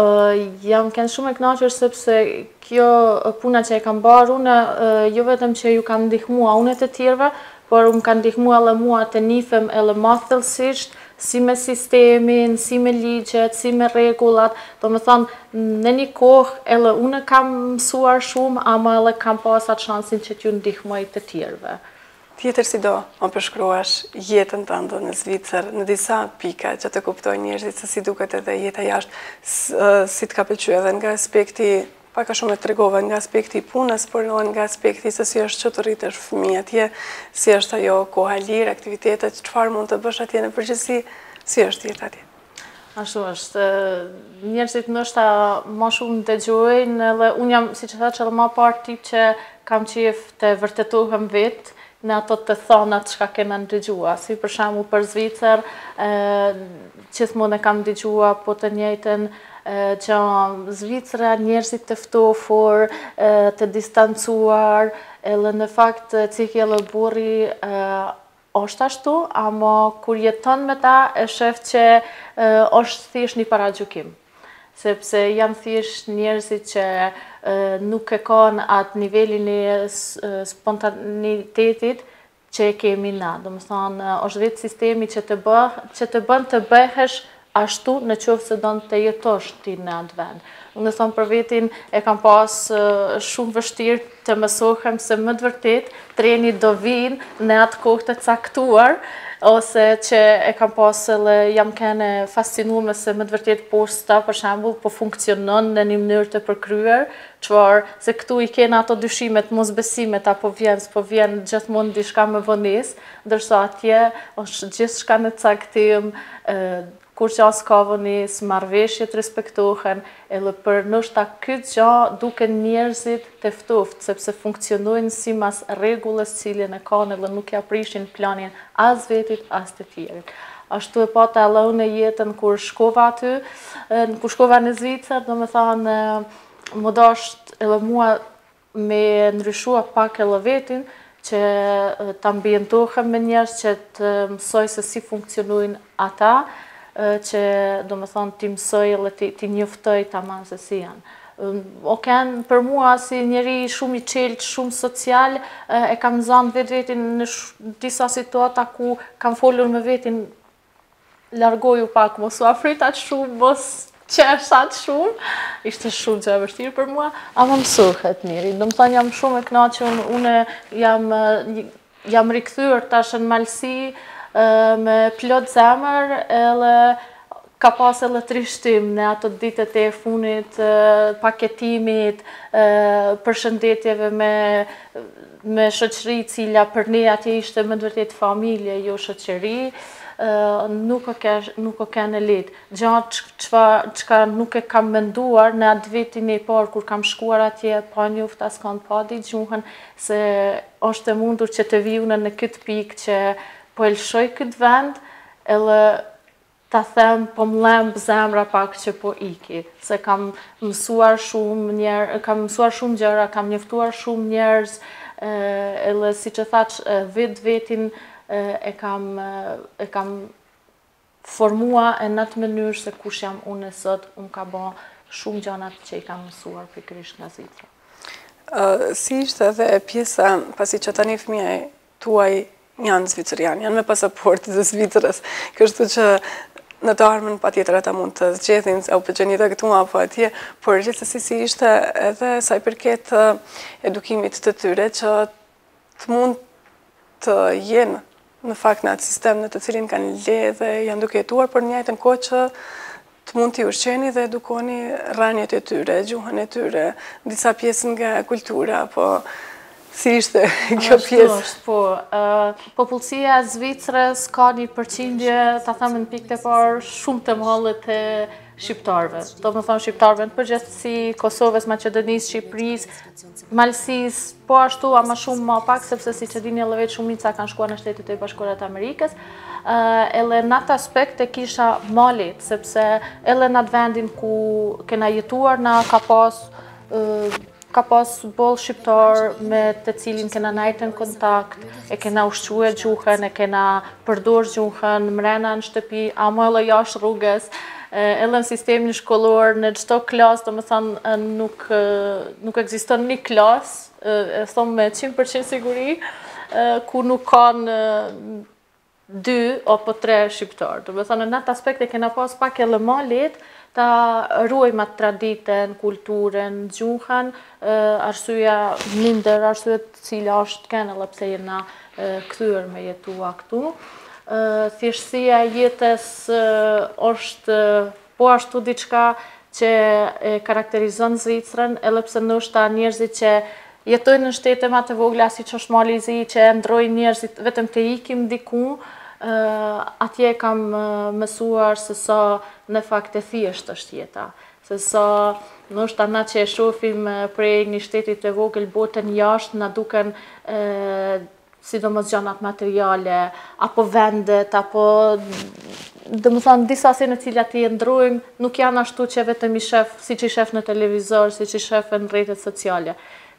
jam kënë shumë e kënaqur sepse kjo puna që e kam barë unë, jo vetëm që ju kam ndihmua unë të tjerëve, por më kanë ndihmua edhe mua të nifem edhe ma thellësisht, si me sistemin, si me ligjet, si me rregullat, do me thonë, në një kohë edhe unë kam mësuar shumë, ama edhe kam pas atë shansin që t'ju ndihmoj të tjerëve. Tjetër si do, më përshkruash jetën tënde në Zvicër, në disa pika që të kuptojnë njerëzit se si duket edhe jeta jashtë, si të ka pëlqyer edhe nga aspekti, pak a shumë e tregove, nga aspekti i punës, por edhe nga aspekti se si është që të rritesh fëmijë atje, si është ajo koha lirë, aktivitetet, çfarë mund të bësh atje në përgjithësi, si është jeta atje. Ashtu është, njerëzit ndoshta më shumë dëgjojnë, edhe unë jam, siç e thash, edhe më parë tip që kam qejf të vërtetohem vetë në ato të thonat çka kena ndëgjua, si për shembull për Zvicër, gjithmonë e kam dëgjua po të njëjtën që Zvicra njerëzit të ftofur, të distancuar, edhe në fakt ciki edhe burri është ashtu, ama kur jeton me ta e shef që është thjesht një paragjykim. Sepse janë thjesht njerëzit që nuk e kanë atë nivelin e spontanitetit që e kemi na. Do më thonë, është vetë sistemi që të bën të bëhesh ashtu në qoftë se don të jetosh ti në atë vend. Unë e thonë për vetin e kam pas shumë vështirë të mësohem se më të vërtet treni do vinë në atë kohë të caktuar, ose që e kam pas edhe jam kene fascinuar se më të vërtet posta, për shembull, po funksionon në një mënyrë të përkryer, çfarë se këtu i kena ato dyshimet, mosbesimet, apo vjen, s'po vjen gjithmonë diçka me vonesë, ndërsa atje është gjithçka në caktim, kur që s'ka vonesë, marrëveshjet respektohen, edhe për ndoshta këtë gjë duken njerëzit të ftoftë, sepse funksionojnë si mas rregullës cilën e kanë edhe nuk ja prishin planin as vetit, as të tjerit. Ashtu e pata edhe unë jetën kur shkova aty, kur shkova në Zvicër, do me thanë, më dasht edhe mua me ndryshua pak edhe vetin, që të ambientohem me njerëz, që të mësoj se si funksionojnë ata, që do me thonë ti mësoj dhe ti njoftoj tamam se si janë. Oken, për mua si njeri shumë i qeltë, shumë social, e kam zanë vetë vetin në disa situata ku kam folur me vetin, largoju pak, mos u afrit atë shumë, mos qesh atë shumë, ishte shumë që e vështirë për mua, ama mësohet njeri. Do me thonë jam shumë e kënaqur, unë jam, jam rikthyer tash në Malsi, me plot zemër, edhe ka pas edhe trishtim në ato ditët e funit, paketimit, përshëndetjeve me, me shoqëri cila për ne atje ishte më të vërtet familje, jo shoqëri, nuk o ke, nuk o ke në letë. Gjatë çka nuk e kam menduar në atë vitin e parë kur kam shkuar atje, pa njoft as kanë pa di gjuhën, se është e mundur që të vijune në këtë pikë që po e lëshoj këtë vend, edhe ta them, po më lemb zemra pak që po iki, se kam mësuar shumë njerë, kam mësuar shumë gjëra, kam njoftuar shumë njerëz, edhe si që thaq, vetë vetin e kam, e kam formua e në atë mënyrë se kush jam unë sot, unë ka ba shumë gjanat që i kam mësuar pikërisht nga Zvicra. Uh, si ishte edhe pjesa, pasi që tani fëmija tuaj janë zvicerian, janë me pasaportë të Zvicrës, kështu që në të armën pa tjetër ata mund të zgjedhin se u pëlqen jeta këtu apo atje, por gjithsesi si ishte edhe sa i përket uh, edukimit të tyre që të mund të jenë në fakt në atë sistem në të cilin kanë le dhe janë duke jetuar, por në njëjtën kohë që të mund t'i ushqeni dhe edukoni rrënjët e tyre, gjuhën e tyre, disa pjesë nga kultura, po si ishte kjo pjesë? Ashtu, po. Uh, popullsia e Zvicrës ka një përqindje, ta thëmë në pikë të parë, shumë të mëllë të shqiptarëve. Do më thonë shqiptarëve në përgjithësi, Kosovës, Maqedonisë, Shqipërisë, Malsisë, po ashtu, ama shumë ma pak, sepse si që dini edhe vetë shumica kanë shkuar në Shtetet e Bashkuara të Amerikës. Uh, edhe në atë aspekt e kisha malit, sepse edhe në atë vendin ku kena jetuar na ka pas uh, ka pas boll shqiptar me të cilin kena najtën kontakt, e kena ushque gjuhën, e kena përdor gjuhën, mrena në shtëpi, ama edhe jashtë rrugës, edhe në sistemin shkollor, në çdo klasë, do më thënë, nuk, nuk ekziston një klasë, e thomë me njëqind përqind siguri, ku nuk kanë dy apo tre shqiptar. Do më thënë, në atë aspekt e kena pas pak edhe ma letë, ta ruajmë atë traditën, kulturën, gjuhën, arsyeja minder, arsye të cila është kënë edhe pse jena kthyer me jetua këtu. Thjeshtësia e jetës është po ashtu diçka që e karakterizon Zvicrën, edhe pse ndoshta njerëzit që jetojnë në shtete më të vogla siç është Malizi, që ndrojnë njerëzit vetëm të ikim diku, Uh, atje kam uh, mësuar se sa në fakt e thjesht është jeta. Se sa ndoshta na që e shohim uh, prej një shteti të vogël botën jashtë, na duken uh, sidomos gjanat materiale, apo vendet, apo dhe më thonë disa se në cilat i ndrojmë, nuk janë ashtu që vetëm i shef, si që i shef në televizor, si që i shef në rrjetet sociale.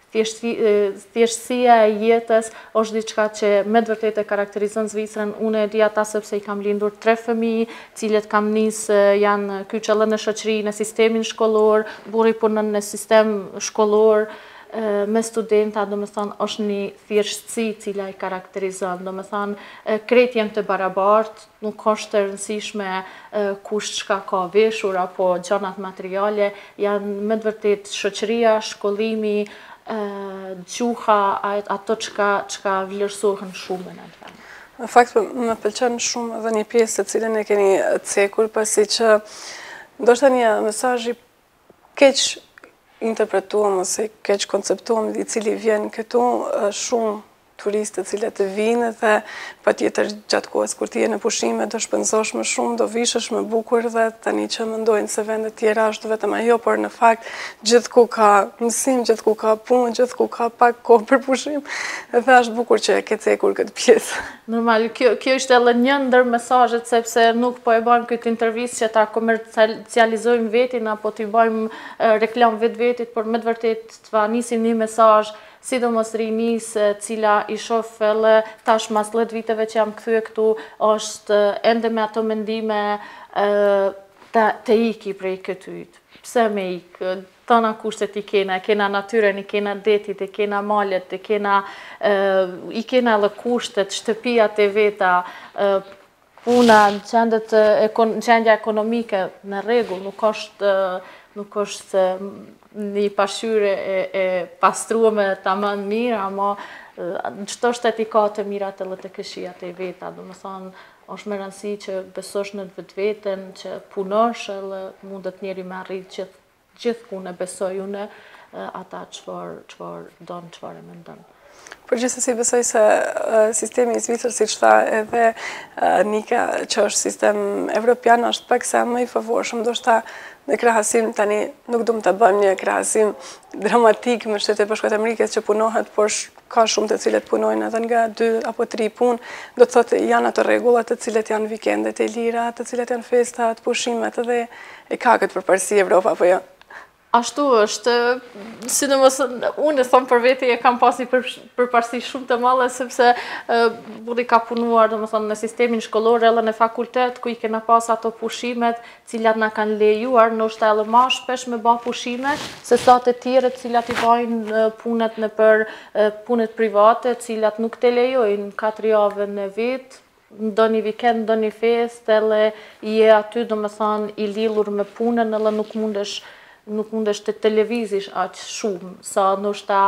Thjeshtësia e jetës është diçka që me të vërtetë e karakterizon Zvicrën. Unë e di ata sepse i kam lindur tre fëmijë, cilët kam nisë janë kyç edhe në shoqëri, në sistemin shkollor, burri punon në sistem shkollor me studenta, do më thonë, është një thjeshtësi cila i karakterizon. Do më thonë, krejt jenë të barabartë, nuk është të rëndësishme kush çka ka veshur apo gjanat materiale, janë me të vërtetë shoqëria, shkollimi, Uh, gjuha, ato çka vlerësohen shumë në atë vend. Në fakt, më pëlqen shumë edhe një pjesë të cilën e keni cekur, pasi që ndoshta një mesazh i keq interpretuar ose keq konceptuar, i cili vjen këtu, shumë turistë të cilët të vinë dhe patjetër gjatë kohës kur ti je në pushime do shpenzosh më shumë, do vishësh më bukur dhe tani që mendojnë se vendet tjera është vetëm ajo, por në fakt gjithku ka mësim, gjithku ka punë, gjithku ka pak kohë për pushim, dhe është bukur që e ke cekur këtë pjesë. Normal, kjo, kjo ishte edhe një ndër mesazhet, sepse nuk po e bëjmë këtë intervistë që ta komercializojmë vetin apo t'i bëjmë reklam vetë vetit, por me të vërtet t'va nisim një mesazh, sidomos rinisë cila i shoh edhe tash mas dhjetë viteve që jam kthyer këtu, është ende me ato mendime të iki prej këtyt. Pse me ik? Tana kushtet i kena, kena natyren, i kena detit, i kena malet, i kena, i kena edhe kushtet, shtëpijat e veta, puna, gjendja ekonomike në rregull, nuk është nuk është një pasqyrë e, e pastruar tamam mirë, ama çdo shtet i ka të mirat edhe të këqijat e veta. Do të thonë, është më rëndësi që besosh në vetveten, që punosh edhe mundet njeri me arrit gjithë gjithkund e besoj unë ata çfarë çfarë don, çfarë mendon. Përgjithësi besoj se uh, sistemi i Zvicrës, siç tha edhe uh, Nika, që është sistem evropian, është pak sa më i favorshëm, ndoshta në krahasim tani nuk duam ta bëjmë një krahasim dramatik me Shtetet e Bashkuara të Amerikës që punohet, por ka shumë të cilët punojnë edhe nga dy apo tri punë, do të thotë janë ato rregullat të cilët janë vikendet e lira, të cilët janë festat, pushimet, edhe e ka këtë përparësi Evropa apo jo? Ashtu është, sidomos unë e them për vete e kam pas një përparësi shumë të madhe sepse burri ka punuar domethënë në sistemin shkollor edhe në fakultet ku i kena pas ato pushimet, cilat na kanë lejuar ndoshta edhe më shpesh me bë pushime se sa të tjerët cilat i bajnë punët në për punët private, cilat nuk të lejojnë katër javë në vit. Ndo një vikend, ndo një fest, edhe i e aty domethënë i lidhur me punën edhe nuk mundesh nuk mundesh të televizish aq shumë, sa ndoshta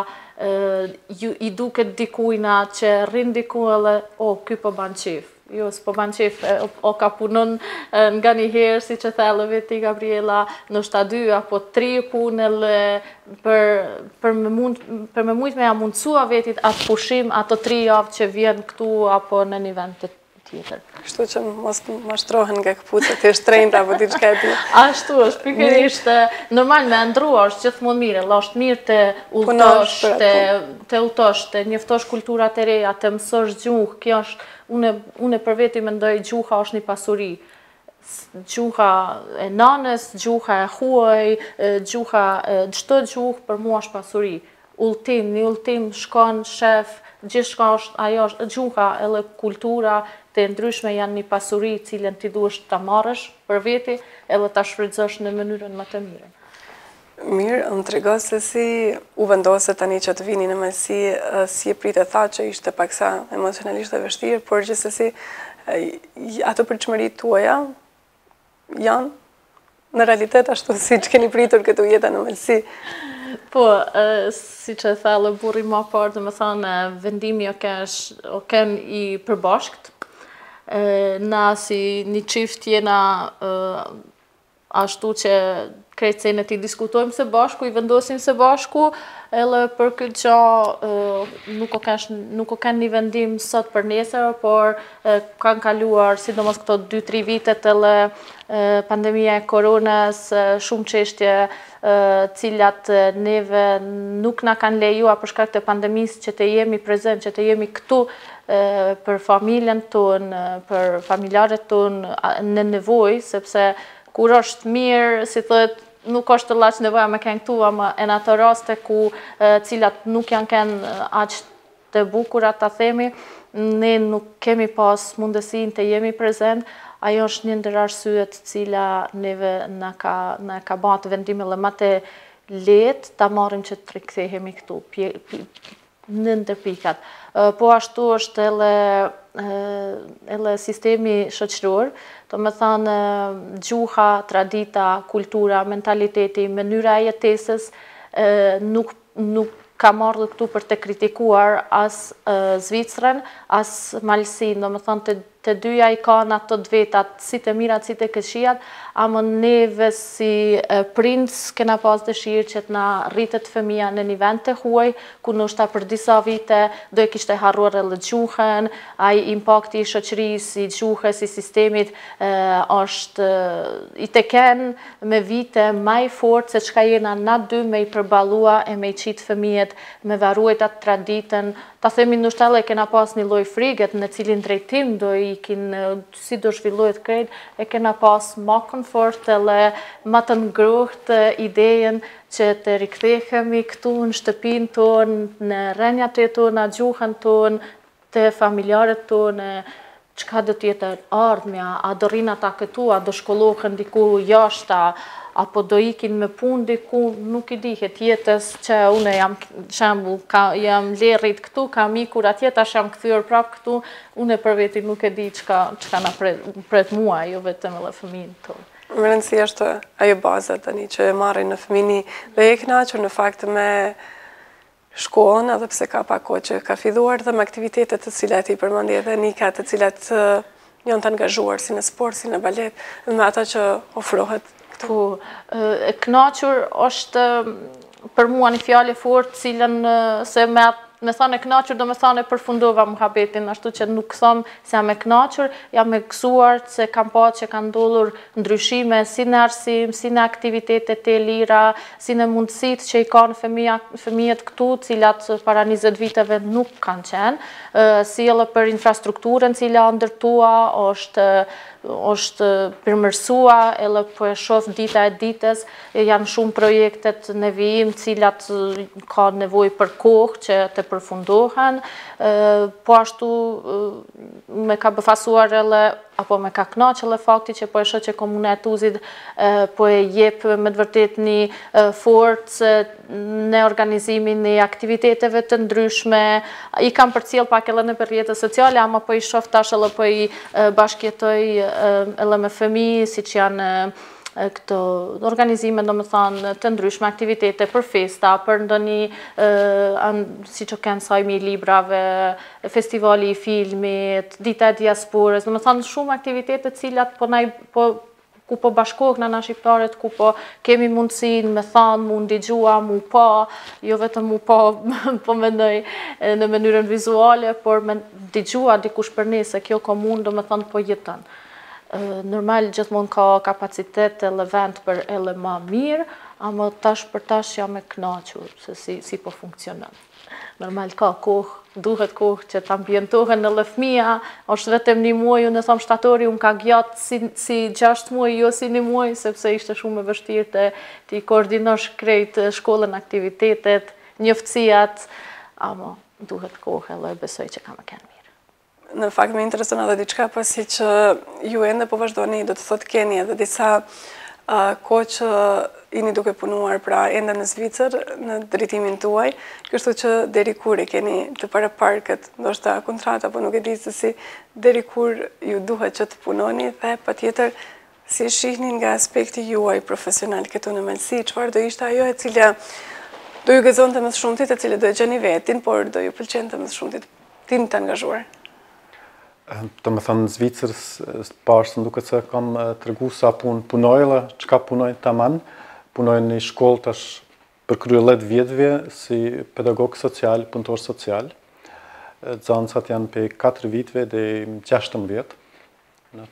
i duket dikujna që rrin diku edhe, o, ky po ban qef. Jo, s'po ban qef, o ka punon nga një herë, si që thellë veti Gabriela, ndoshta dy apo tri punë për, për me mund, për me mujt me ja mundësua vetit atë pushim, ato tri javë që vjen këtu apo në një vend të tjetër. Kështu që mos mashtrohen nga këpucët e shtrenjta apo diçka e tillë. Ashtu është, pikërisht, normal me ndrua është gjithmonë mirë, është mirë të udhëtosh, të të udhëtosh, të njoftosh kulturat e reja, të mësosh gjuhë, kjo është unë unë për veti mendoj gjuha është një pasuri. Gjuha e nanës, gjuha e huaj, gjuha çdo gjuhë për mua është pasuri. Udhëtim, një udhëtim shkon shef, gjithçka është ajo është gjuha edhe kultura të ndryshme janë një pasuri cilën ti duhesh ta marrësh për veti edhe ta shfrytëzosh në mënyrën më të mirë. Mirë, më trego se si u vendose tani që të vini në mesi, si e pritet tha që ishte paksa emocionalisht e vështirë, por gjithsesi ato pritshmëritë tuaja janë në realitet ashtu siç keni pritur këtu jeta në mesi. Po, si që thellë burri më parë, dhe më thënë, vendimi o ken i përbashkt. Na si një qift jena ashtu që krejtë senet i diskutojmë së bashku, i vendosim së bashku, edhe për këtë që nuk o kanë një vendim sot për nesër, por kanë kaluar, sidomos këto dy tri vitet edhe pandemia e koronës, shumë çështje cilat neve nuk na kanë lejuar për shkak të pandemisë që të jemi prezent, që të jemi këtu për familjen tonë, për familjarët tonë në nevojë, sepse kur është mirë, si thët, nuk është të laq nevoja me kënë këtu, ama e në ato raste ku cilat nuk janë kënë aq të bukura të themi, ne nuk kemi pas mundësin të jemi prezent, ajo është një ndër arsyet cila neve në ka, në ka batë vendime dhe ma të letë ta marim që të rikthehemi këtu, në ndër pikat. Po ashtu është edhe sistemi shoqëror, do me thënë gjuha, tradita, kultura, mentaliteti, mënyra e jetesës nuk nuk ka marrë këtu për të kritikuar as Zvicrën, as Malsin, do me thënë të, të dyja i kanë ato të vetat, si të mirat, si të këqijat, ama neve si princ kena pas dëshirë që të na rritet fëmija në një vend të huaj, ku ndoshta për disa vite do e kishte harruar edhe gjuhën, ai impakti i shoqërisë, i gjuhës, i sistemit është i të kenë me vite më i fortë se çka jena na dy me i përballua e me i qitë fëmijët, me varuajt atë traditën. Ta themi ndoshta edhe kena pas një lloj friget në cilin drejtim do i kin si do zhvillohet krejt, e kena pas më komfort edhe më të ngrohtë idejen që të rikthehemi këtu në shtëpinë tonë, në rrenjat e tona, gjuhën tonë, të familjarët tonë, çka do të jetë ardhmja, a do rrin ata këtu, a do shkollohen diku jashta, apo do ikin me punë diku, nuk i dihet jetës që une jam shembull, jam lerrit këtu, kam ikur atje, tash jam kthyer prap këtu, une për veti nuk e di çka çka na pret, pret mua, jo vetëm edhe fëmijën tonë. Më rëndësi është ajo baza tani që e marrin në fëmini dhe e kënaqur në fakt me shkollën, edhe pse ka pak kohë që ka filluar dhe me aktivitetet të cilat i përmendi edhe Nika, të cilat janë të angazhuar si në sport, si në balet, dhe me ata që ofrohet. Po, e kënaqur është për mua një fjalë e fortë, cilën se me me thane knaqër, do me thane përfundova muhabetin, ashtu që nuk thom se jam e knaqër, jam e gëzuar se kam pa që kanë ndodhur ndryshime si në arsim, si në aktivitetet e lira, si në mundësit që i kanë fëmijët këtu, cilat para njëzet viteve nuk kanë qenë, si edhe për infrastrukturën cila ndërtua, është është përmërsua, edhe po e shoh dita e ditës, janë shumë projektet në vijim cilat ka nevojë për kohë që të përfundohen, po ashtu me ka befasuar edhe apo me ka kënaqur edhe fakti që po e shoh që komuna e Tuzit po e jep me të vërtetë një forcë në organizimin e aktiviteteve të ndryshme. I kam përcjell pak edhe në rrjetet sociale, ama po i shoh tash edhe po i bashkëjetoj edhe me fëmijë, siç janë këto organizime, do më thonë, të ndryshme, aktivitete për festa, për ndonjë, si që kanë sajmi i librave, festivali i filmit, dita e diasporës, do më thonë shumë aktivitete cilat po naj, po, ku po bashkohë në na shqiptarët, ku po kemi mundësin me thanë, mu ndigjua, mu pa, jo vetëm mu pa, po mendoj në mënyrën vizuale, por me ndigjua dikush për ne se kjo komunë, do më thonë, po jetën. Normal gjithmonë ka kapacitet edhe vend për edhe ma mirë, ama tash për tash jam e kënaqur se si, si po funksionon. Normal ka kohë, duhet kohë që të ambientohen edhe fëmija, është vetëm një muaj, unë e thom shtatori, unë ka gjatë si, si gjashtë muaj, jo si një muaj, sepse ishte shumë e vështirë të ti koordinosh krejt shkollën, aktivitetet, njëftësijat, ama duhet kohë edhe besoj që ka më kenë mirë. Në fakt me intereson edhe diçka, pasi që ju ende po vazhdoni, do të thotë keni edhe disa uh, kohë që jeni duke punuar pra ende në Zvicër, në drejtimin tuaj, kështu që deri kur e keni të paraparkët, ndoshta kontrata, apo nuk e di se si, deri kur ju duhet që të punoni dhe patjetër si e shihnin nga aspekti juaj profesional këtu në Malsi, çfarë do ishte ajo e cila do ju gëzonte më shumtit, e cila do e gjeni vetin, por do ju pëlqente më shumtit tim të angazhuar. Të me thënë, në Zvicër, parë së duke që kam të regu sa pun, punoj, dhe qka punoj të aman, punoj një shkollë tash për krye dhjetë vjetëve si pedagog social, punëtor social. Zanësat janë për katër vitëve dhe gjashtëm vjetë, në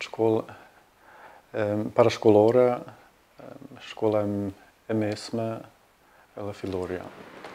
shkollë parashkollore, shkolla e mesme edhe fillorja.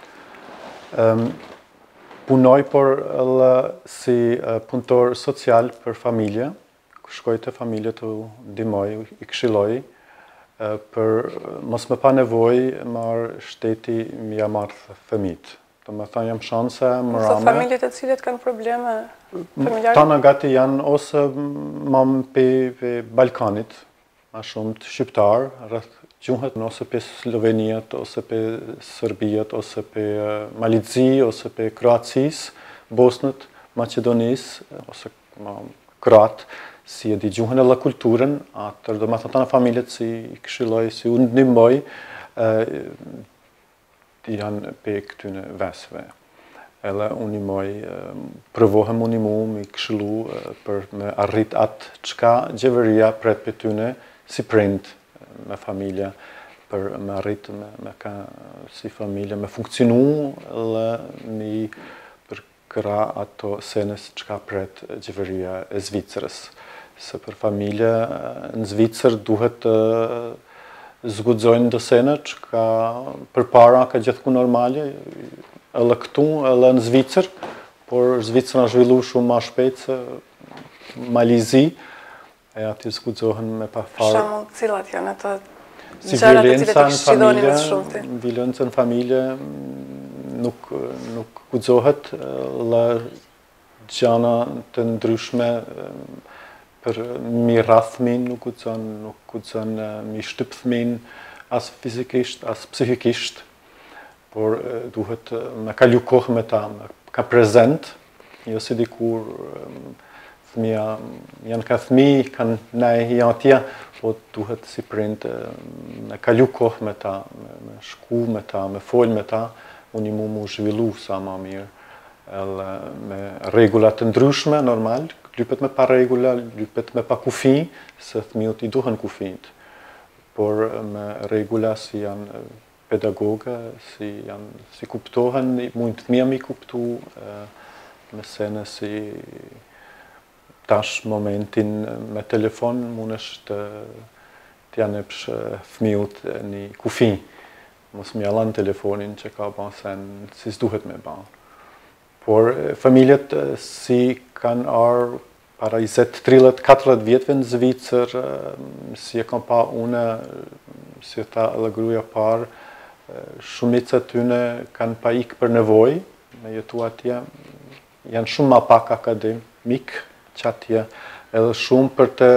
Punoj, por edhe si punëtor social për familje, shkoj të familje të ndihmoj, i këshilloj, për mos me pa nevoj marë shteti mja marë fëmijët. Të me thënë jam shanse, më rame. Sa familjet e cilet kanë probleme familjare? Tana gati janë ose mamë pe Balkanit, ma shumë të shqiptarë, rrëth gjuhët, ose pe Sloveniat, ose pe Sërbijat, ose pe Malitzi, ose pe Kroacis, Bosnët, Macedonis, ose Kroat, si e di gjuhën e la kulturën, atër do me thënë të në familjet si i këshilloj, si unë ndihmoj, janë pe këtyne vesve. Edhe unë i moj, përvohem unë i mu, mi këshillu për me arrit atë qka gjeveria pret për tyne si prind me familja, për me arrit me, me ka si familja, me funksionu dhe mi përkëra ato senes qka pret gjeveria e Zvicrës. Se për familja në Zvicër duhet të zgudzojnë do sene qka për para ka gjithku normalje, edhe këtu, edhe në Zvicër, por Zvicër në zhvillu shumë ma shpejt se Malizi, e ati zgudzohen me pa farë. Shamull, cilat janë ato si gjërat e cilat i shqidoni më shumëti? Violenca në familje nuk, nuk gudzohet, dhe gjana të ndryshme për mi rrath fëmin, nuk gudzon, nuk gudzon mi shtyp fëmin, as fizikisht, as psikikisht, por duhet me kalu kohë me ta, me ka prezent, jo si dikur fëmija janë ka fëmi, kanë nej janë tja, po duhet si prind me kalu kohë me ta, me shku me ta, me fol me ta, unë i mu mu zhvillu sa ma mirë, edhe me regullat të ndryshme, normal, lypet me pa regula, lypet me pa kufi, se fëmijët i duhen kufit, por me regula si janë pedagoge, si, janë, si kuptohen, mund të mirë mi kuptu, me sene si tash momentin me telefon mundesh të t'ja nepsh fëmijët një kufi, mos më jallan telefonin që ka ban sen si s'duhet me ban. Por familjet si kanë arë para njëzet, tridhjet, katërdhjetë vjetëve në Zvicër, si e kam pa une, si ta edhe gruaja parë, shumica tyne kanë pa ikë për nevojë, me jetu atje, janë shumë ma pak akademik që atje, edhe shumë për të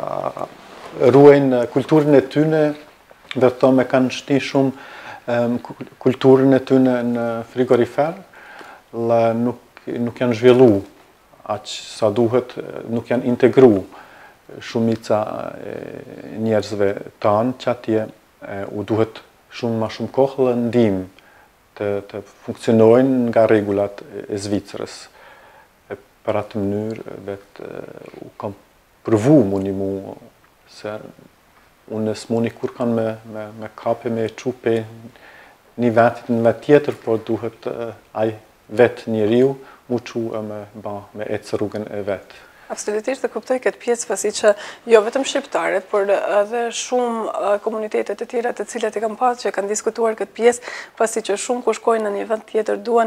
ruajnë kulturën e tyne, dhe të me kanë shti shumë um, kulturën e tyne në frigorifer, dhe nuk, nuk janë zhvillu, aq sa duhet, nuk janë integru shumica njerëzve tanë që atje u duhet shumë ma shumë kohë dhe ndim të, të funksionojnë nga regulat e Zvicrës. E për atë mënyrë, vetë u kam përvu muni mu, se unë s'muni kur kanë me, me, me kape, me qupe një vetit në vet tjetër, por duhet aj vetë një riu, mu qu e me, ba, me ecë rrugën e vetë. Absolutisht, dhe kuptoj këtë pjesë pasi që jo vetëm shqiptarët, por edhe shumë komunitetet e tjera të cilat e kam pasur që kanë diskutuar këtë pjesë, pasi që shumë kur shkojnë në një vend tjetër duan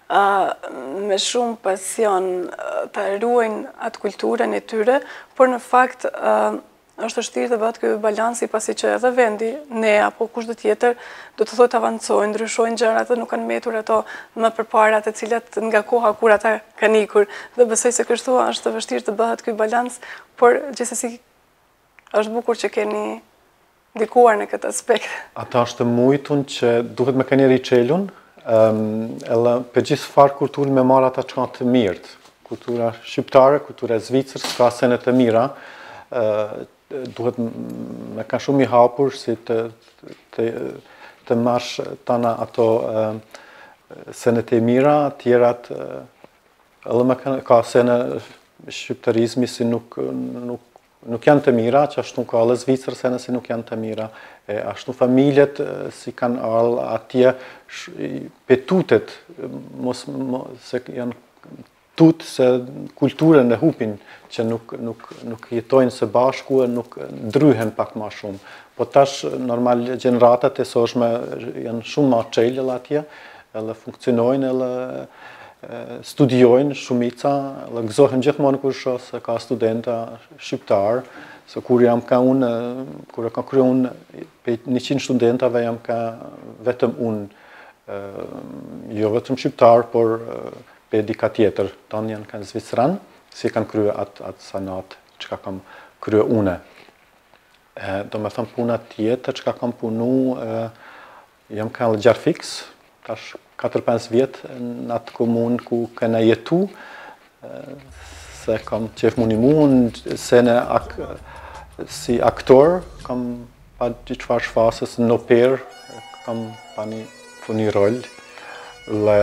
me shumë pasion të ruajnë atë kulturën e tyre, por në fakt është vështirë të bëhet ky balansi pasi që edhe vendi, ne apo kushdo tjetër, do të thotë avancojnë, ndryshojnë gjërat dhe nuk kanë mbetur ato më përpara të cilat nga koha kur ata kanë ikur. Dhe besoj se kështu është vështirë të bëhet ky balans, por gjithsesi është bukur që keni ndikuar në këtë aspekt. Ata është mujtun që duhet me keni riçelun, um, edhe për gjithë farë kulturën me marrë ata që kanë të mirët. Kultura shqiptare, kultura e Zvicrës, ka sene të mira, uh, duhet me kanë shumë i hapur si të, të, të marsh tana ato uh, senet e mira, tjerat uh, edhe me kanë, ka sene shqiptarizmi si nuk, nuk, nuk janë të mira, që ashtu ka edhe Zvicrë sene si nuk janë të mira. E ashtu familjet uh, si kanë arë atje petutet, mos, mos, se janë tut se kulturën e hupin që nuk, nuk, nuk jetojnë së bashku e nuk ndryhen pak ma shumë. Po tash, normal, gjeneratat e soshme janë shumë ma qelë atje, edhe funksionojnë, edhe studiojnë shumica, edhe gëzohen gjithmonë kur shoh se ka studenta shqiptar, se kur jam ka unë, kur e ka kryer unë, pe njëqind studentave jam ka vetëm unë, jo vetëm shqiptar, por pe dika tjetër, tanë janë kanë Zvicran, si kanë kryer atë, atë sanat që ka kam kryer une. E, do me thëmë puna tjetër që ka kam punu, e, jam ka në Gjarfix, tash katër pesë vjetë në atë komunë ku këna jetu, e, se kam qef muni mu, në sene ak, si aktor, kam pa gjithfar shfasës në operë, kam pa një, një rol, dhe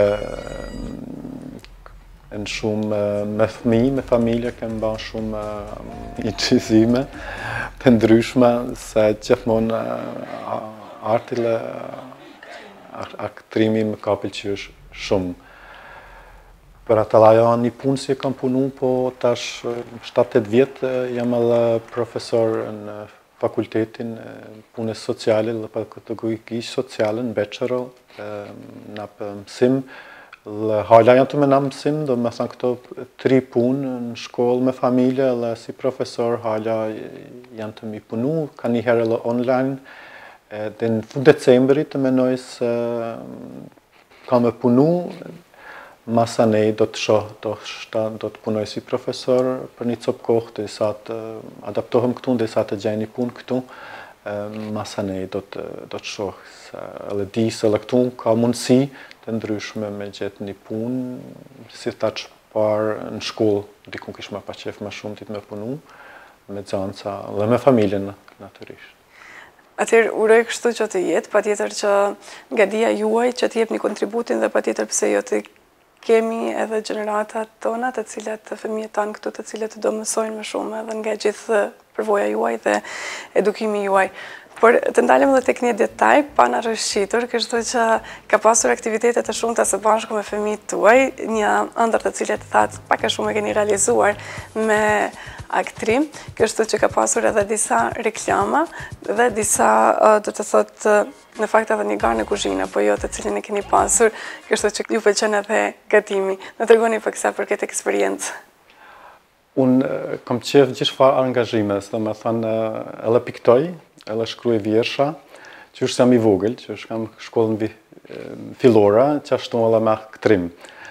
në shumë me fëmijë, me familje, kem ba shumë i qizime të ndryshme, se gjithmonë arti dhe aktrimi më ka pëlqyer shumë. Për atë ajo një punë si e kam punu, po tash shtatë tetë vjetë jam edhe profesor në fakultetin punës sociale dhe pedagogikë sociale në bachelor, në mësim. Dhe hala janë të me në mësim, do me thënë këto tri punë në shkollë me familje, dhe si profesor hala janë të mi punu, ka një herë edhe online. Dhe në fund decembrit të menoj se ka me punu, masa nej do të shoh, do, do të punoj si profesor për një copë kohë, dhe sa të adaptohem këtu, dhe sa të gjej një punë këtu, masa nej do të, do të shoh, se edhe di se edhe këtu ka mundësi të ndryshme me gjetë një punë, si ta që parë në shkollë, dikun kish me pa qef me shumë tit me punu, me xanca dhe me familjen natyrisht. Atëherë uroj kështu që të jetë, patjetër që nga dia juaj që të jep një kontributin dhe patjetër pse jo të kemi edhe gjeneratat tona të cilat fëmijët tanë këtu të cilat do mësojnë më shumë edhe nga gjithë përvoja juaj dhe edukimi juaj. Por të ndalem edhe tek një detaj pa na rrëshqitur, kështu që ka pasur aktivitete të shumta së bashku me fëmijët tuaj, një ëndër të cilet thatë pak a shumë e keni realizuar me aktrim, kështu që ka pasur edhe disa reklama dhe disa, do të thotë, në fakt edhe një garë në kuzhinë, po jo të cilin e keni pasur, kështu që ju pëlqen edhe gatimi. Në tregoni pak sa për këtë eksperiencë. Unë kam qef gjithçfarë angazhime, do të thënë edhe piktoj, edhe shkruaj vjersha, që është jam i vogël, që është kam shkollën fillore, që ashtu edhe me aktrim.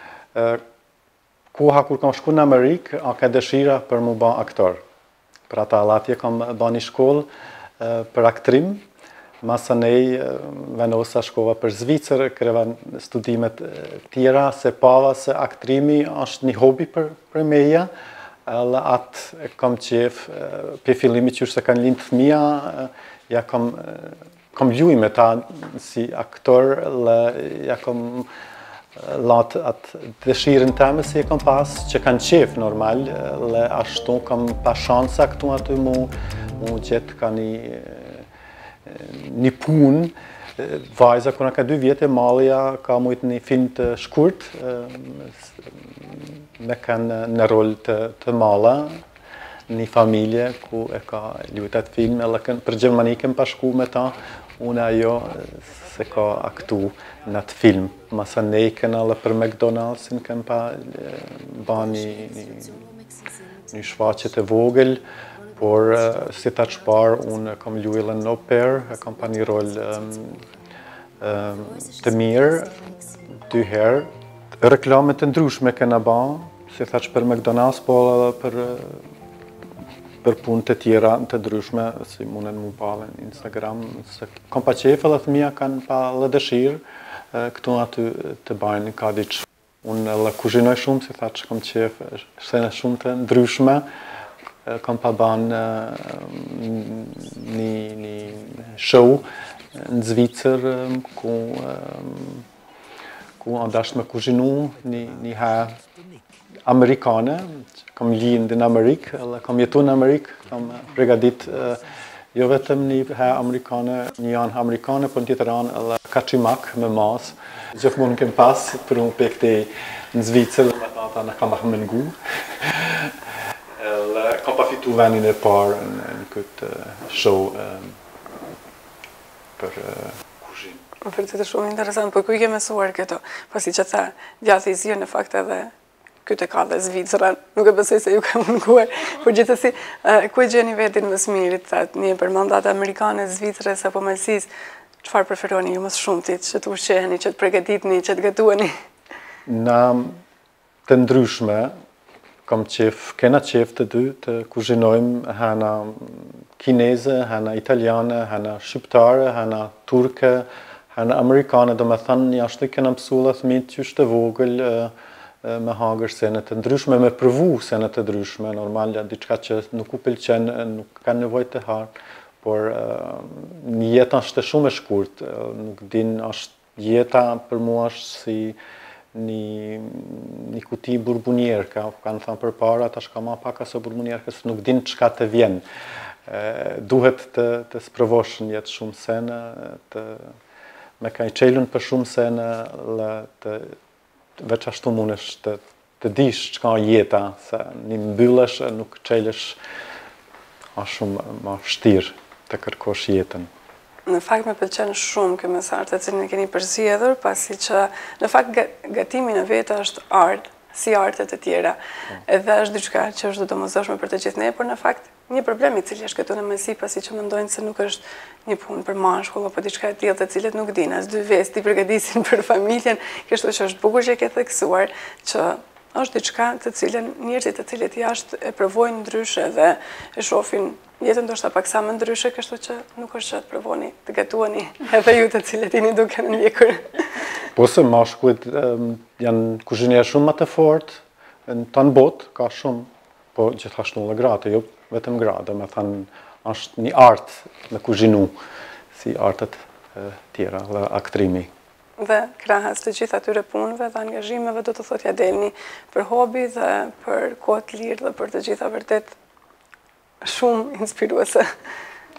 Koha kur kam shku në Amerikë, a ka dëshira për mu ba aktor. Për ata atje kam ba një shkollë për aktrim, masa nej venosa shkova për Zvicër, kreva studimet tjera, se pava se aktrimi është një hobi për, për meja, edhe atë kam qef, për fillimi që është se kanë lindë fëmija, ja kam, kam luj me ta si aktor, dhe ja kam latë atë dëshirën teme si e kam pas, që kanë qef normal, dhe ashtu kam pa shansa këtu aty mu, mu gjithë ka një, një punë. Vajza, kuna ka dy vjetë, Malja ka mujtë një film të shkurt, me kanë në rol të, të mala, një familje ku e ka luajtur film, edhe për Gjermanikën pa shku me ta, unë ajo se ka aktu në atë film. Masa nejken edhe për McDonald'sin këm pa ba një, një, një shfaqet e vogël, por si ta qpar, unë kam luaj edhe në oper, e kam pa një rol um, um, të mirë, dy herë. Reklamet të ndryshme kena ba, si thaç për McDonald's, po edhe për, për punë të tjera të ndryshme, si munden mu pa në Instagram. Se kam pa qef edhe fëmija kanë pa edhe dëshirë, këtu aty të bajnë ka diç. Unë edhe kuzhinoj shumë, si thaç kam qef, shene shumë të ndryshme, kam pa banë një, një show në Zvicër, ku, ku andash me kuzhinu një, një ha amerikane, kam lindë në Amerikë, dhe kam jetu në Amerikë, kam pregadit jo vetëm një ha amerikane, një janë amerikane, për në tjetër anë edhe kaqimak me mas. Gjithmonë kem pas për unë pe këtej në Zvicër, dhe me ta ta në kam ahmengu. Kam pa fitu venin e parë në, në këtë show um, për uh, kuzhinë. Për të të shumë interesant, po ku i ke mësuar këto? Pasi që tha, djathi i zirë në fakt edhe këtë e ka dhe Zvicëra, nuk e besoj se ju ka munguar, por gjithësi, uh, ku e gjeni vetin më smirit, thatë, një për mandat amerikane, Zvicërës apo Malsis, çfarë preferoni ju më shumtit, që të ushqeheni, që të pregatitni, që të gatuani? Në të ndryshme, kam qef, kena qef të dy të kuzhinojmë hana kineze, hana italiane, hana shqiptare, hana turke, hana amerikane, do me thënë një ashtë të kena mësulla thmit që është të vogël me hangër sene të ndryshme, me përvu sene të ndryshme, normal, diçka që nuk u pëlqen, nuk ka nevojë të harë, por një jeta është shumë e shkurt, nuk din, është jeta për mua është si një, një kuti burbunjerka, kanë thënë për para, tash ka ma pak aso burbunjerkës, nuk din çka të vjen. E, duhet të, të sprovosh një jetë shumë sene, të, me ka i qelun për shumë sene, dhe të, veç ashtu mundesh të, të dish çka jeta, se një mbyllesh, nuk qelesh, a shumë ma vështirë të kërkosh jetën. Në fakt me pëlqen shumë kjo mesazh të cilin e keni përzgjedhur, pasi që në fakt gatimi në vetë është art, si artet e tjera. Edhe është diçka që është domosdoshme për të gjithë ne, por në fakt një problem i cili është këtu në mesi, pasi që mendojnë se nuk është një punë për mashkull apo diçka e tillë të cilët nuk dinë as dy vesti përgatisin për familjen, kështu që është bukur që e ke theksuar që është diçka të cilën njerëzit të cilët jashtë e provojnë ndryshe dhe e shohin jetën ndoshta pak sa më ndryshe, kështu që nuk është që të provoni, të gatuani edhe ju të cilët jeni duke në ndjekur. Po se mashkullit um, janë kuzhinier shumë më të fortë, në të në botë ka shumë, po gjithashtu edhe gratë, jo vetëm gratë, me thënë është një artë me kuzhinu, si artët e, tjera dhe aktrimi. Dhe krahas të gjitha atyre punëve dhe angazhimeve do të thotë ja delni për hobi dhe për kohë të lirë dhe për të gjitha vërtet shumë inspiruese.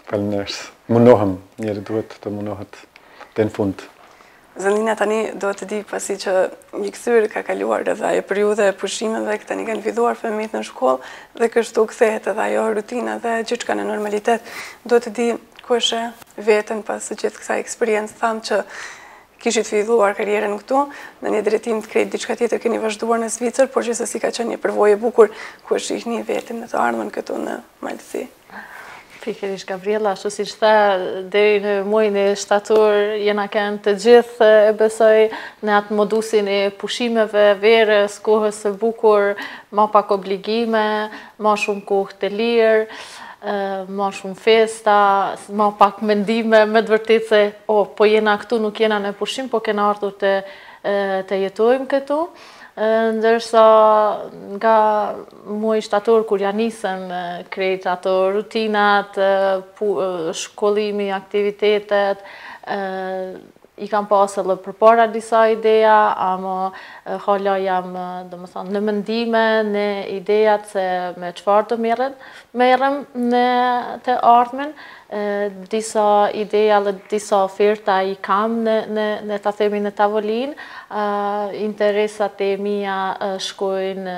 Faleminderit. Mundohem, njeri duhet të mundohet deri në fund. Zëndina tani do të di pasi që një këthyr ka kaluar edhe ajo periudhe e pushimeve, tani kanë filluar fëmijët në shkollë dhe kështu kthehet edhe ajo rutina dhe gjithçka në normalitet. Do të di ku e sheh veten pas gjithë kësaj eksperiencë, tham që kishit filluar karrierën këtu, në një drejtim të krejt diçka tjetër keni vazhduar në Zvicër, por gjithsesi ka qenë një përvojë e bukur ku e shihni veten në të ardhmen këtu në Malësi. Pikërisht, Gabriela, ashtu si që tha, deri në muajin e shtator jena kanë të gjithë e besoj në atë modusin e pushimeve, verës, kohës së bukur, ma pak obligime, ma shumë kohë të lirë, ma shumë festa, ma pak mendime, me të vërtetë se, o, po jena këtu, nuk jena në pushim, po kena ardhur të, të jetojmë këtu. Ndërsa nga muaj shtator kur ja nisën krejt ato rutinat, shkollimi, aktivitetet, i kam pasë edhe përpara disa ideja, ama hala jam domethënë në mendime, në idejat se me çfarë do merrem, merrem në të ardhmen. Disa ideja dhe disa oferta i kam në, në, në ta themi në tavolinë, interesat e mia shkojnë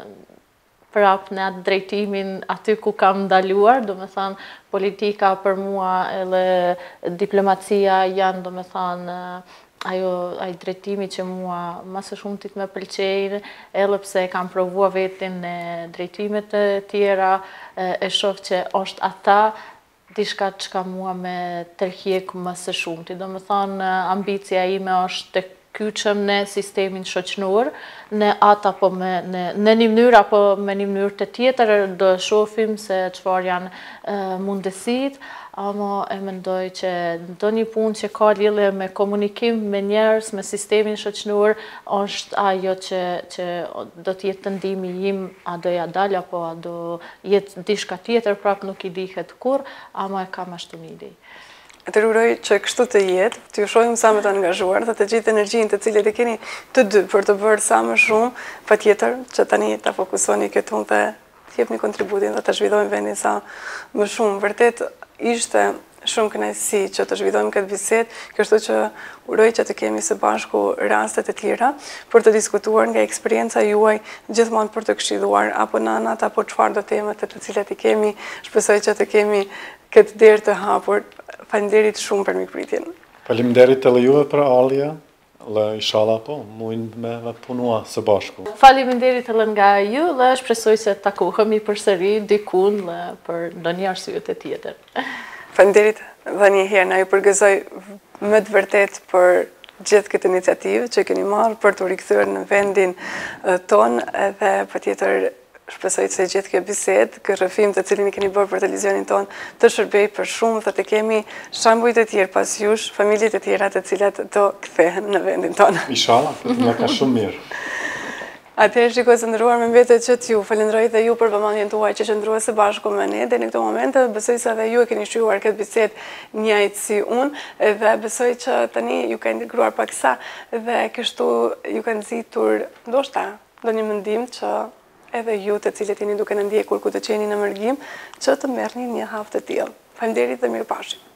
prap në atë drejtimin aty ku kam ndaluar, do me thanë politika për mua edhe diplomacia janë do me thanë ajo ai drejtimi që mua më së shumtit më pëlqejnë, edhe pse kam provuar veten në drejtime të tjera, e shoh që është ata diçka që ka mua me tërhjek më së shumti. Do me thanë ambicia ime është të kyçem në sistemin shoqëror, në atë apo me, në, në një mënyrë apo me një mënyrë të tjetër, do shohim se çfarë janë e, mundësitë, ama e mendoj që ndonjë punë që ka lidhje me komunikim me njerëz, me sistemin shoqëror, është ajo që, që do të jetë ndihmi im, a do ja dal apo a do jetë diçka tjetër, prap nuk i dihet kurr, ama e kam ashtu një ide. Të uroj që kështu të jetë, të ju shohim sa më të angazhuar dhe të gjithë energjinë të cilët e keni të dy për të bërë sa më shumë, patjetër që tani ta fokusoni këtu dhe të jepni kontributin dhe të zhvillojmë vendin sa më shumë. Vërtet ishte shumë kënaqësi që të zhvillojmë këtë bisedë, kështu që uroj që të kemi së bashku raste të tjera për të diskutuar nga eksperjenca juaj, gjithmonë për të këshilluar apo nanat apo çfarë do temat të cilat i kemi, shpresoj që të kemi këtë derë të hapur. Faleminderit shumë për mikpritjen. Faleminderit edhe juve për ardhje, dhe inshallah po, mund me punua së bashku. Faleminderit edhe nga ju dhe shpresoj se takohemi përsëri dikun dhe për ndonjë arsye të tjetër. Faleminderit dhe një herë na ju përgëzoj më të vërtet për gjithë këtë iniciativë që keni marrë për të rikthyer në vendin ton edhe patjetër shpresoj se gjithë kjo bisedë, ky rrëfim të cilin i keni bërë për televizionin ton, të shërbej për shumë dhe të kemi shembuj të tjerë pas jush, familje të tjera të cilat do kthehen në vendin ton. Inshallah, na ka shumë mirë. Atëherë shikues të nderuar, më mbetet që t'ju falenderoj dhe ju për vëmendjen tuaj që qëndruat së bashku me ne deri në këtë moment. Besoj se edhe ju e keni shijuar këtë bisedë njëjtë si unë dhe besoj që tani ju ka integruar paksa dhe kështu ju ka nxitur ndoshta ndonjë mendim që edhe ju të cilët jeni duke në ndjekur ku të qeni në mërgjim, që të merrni një haftë të tillë. Faleminderit dhe mirëpafshim.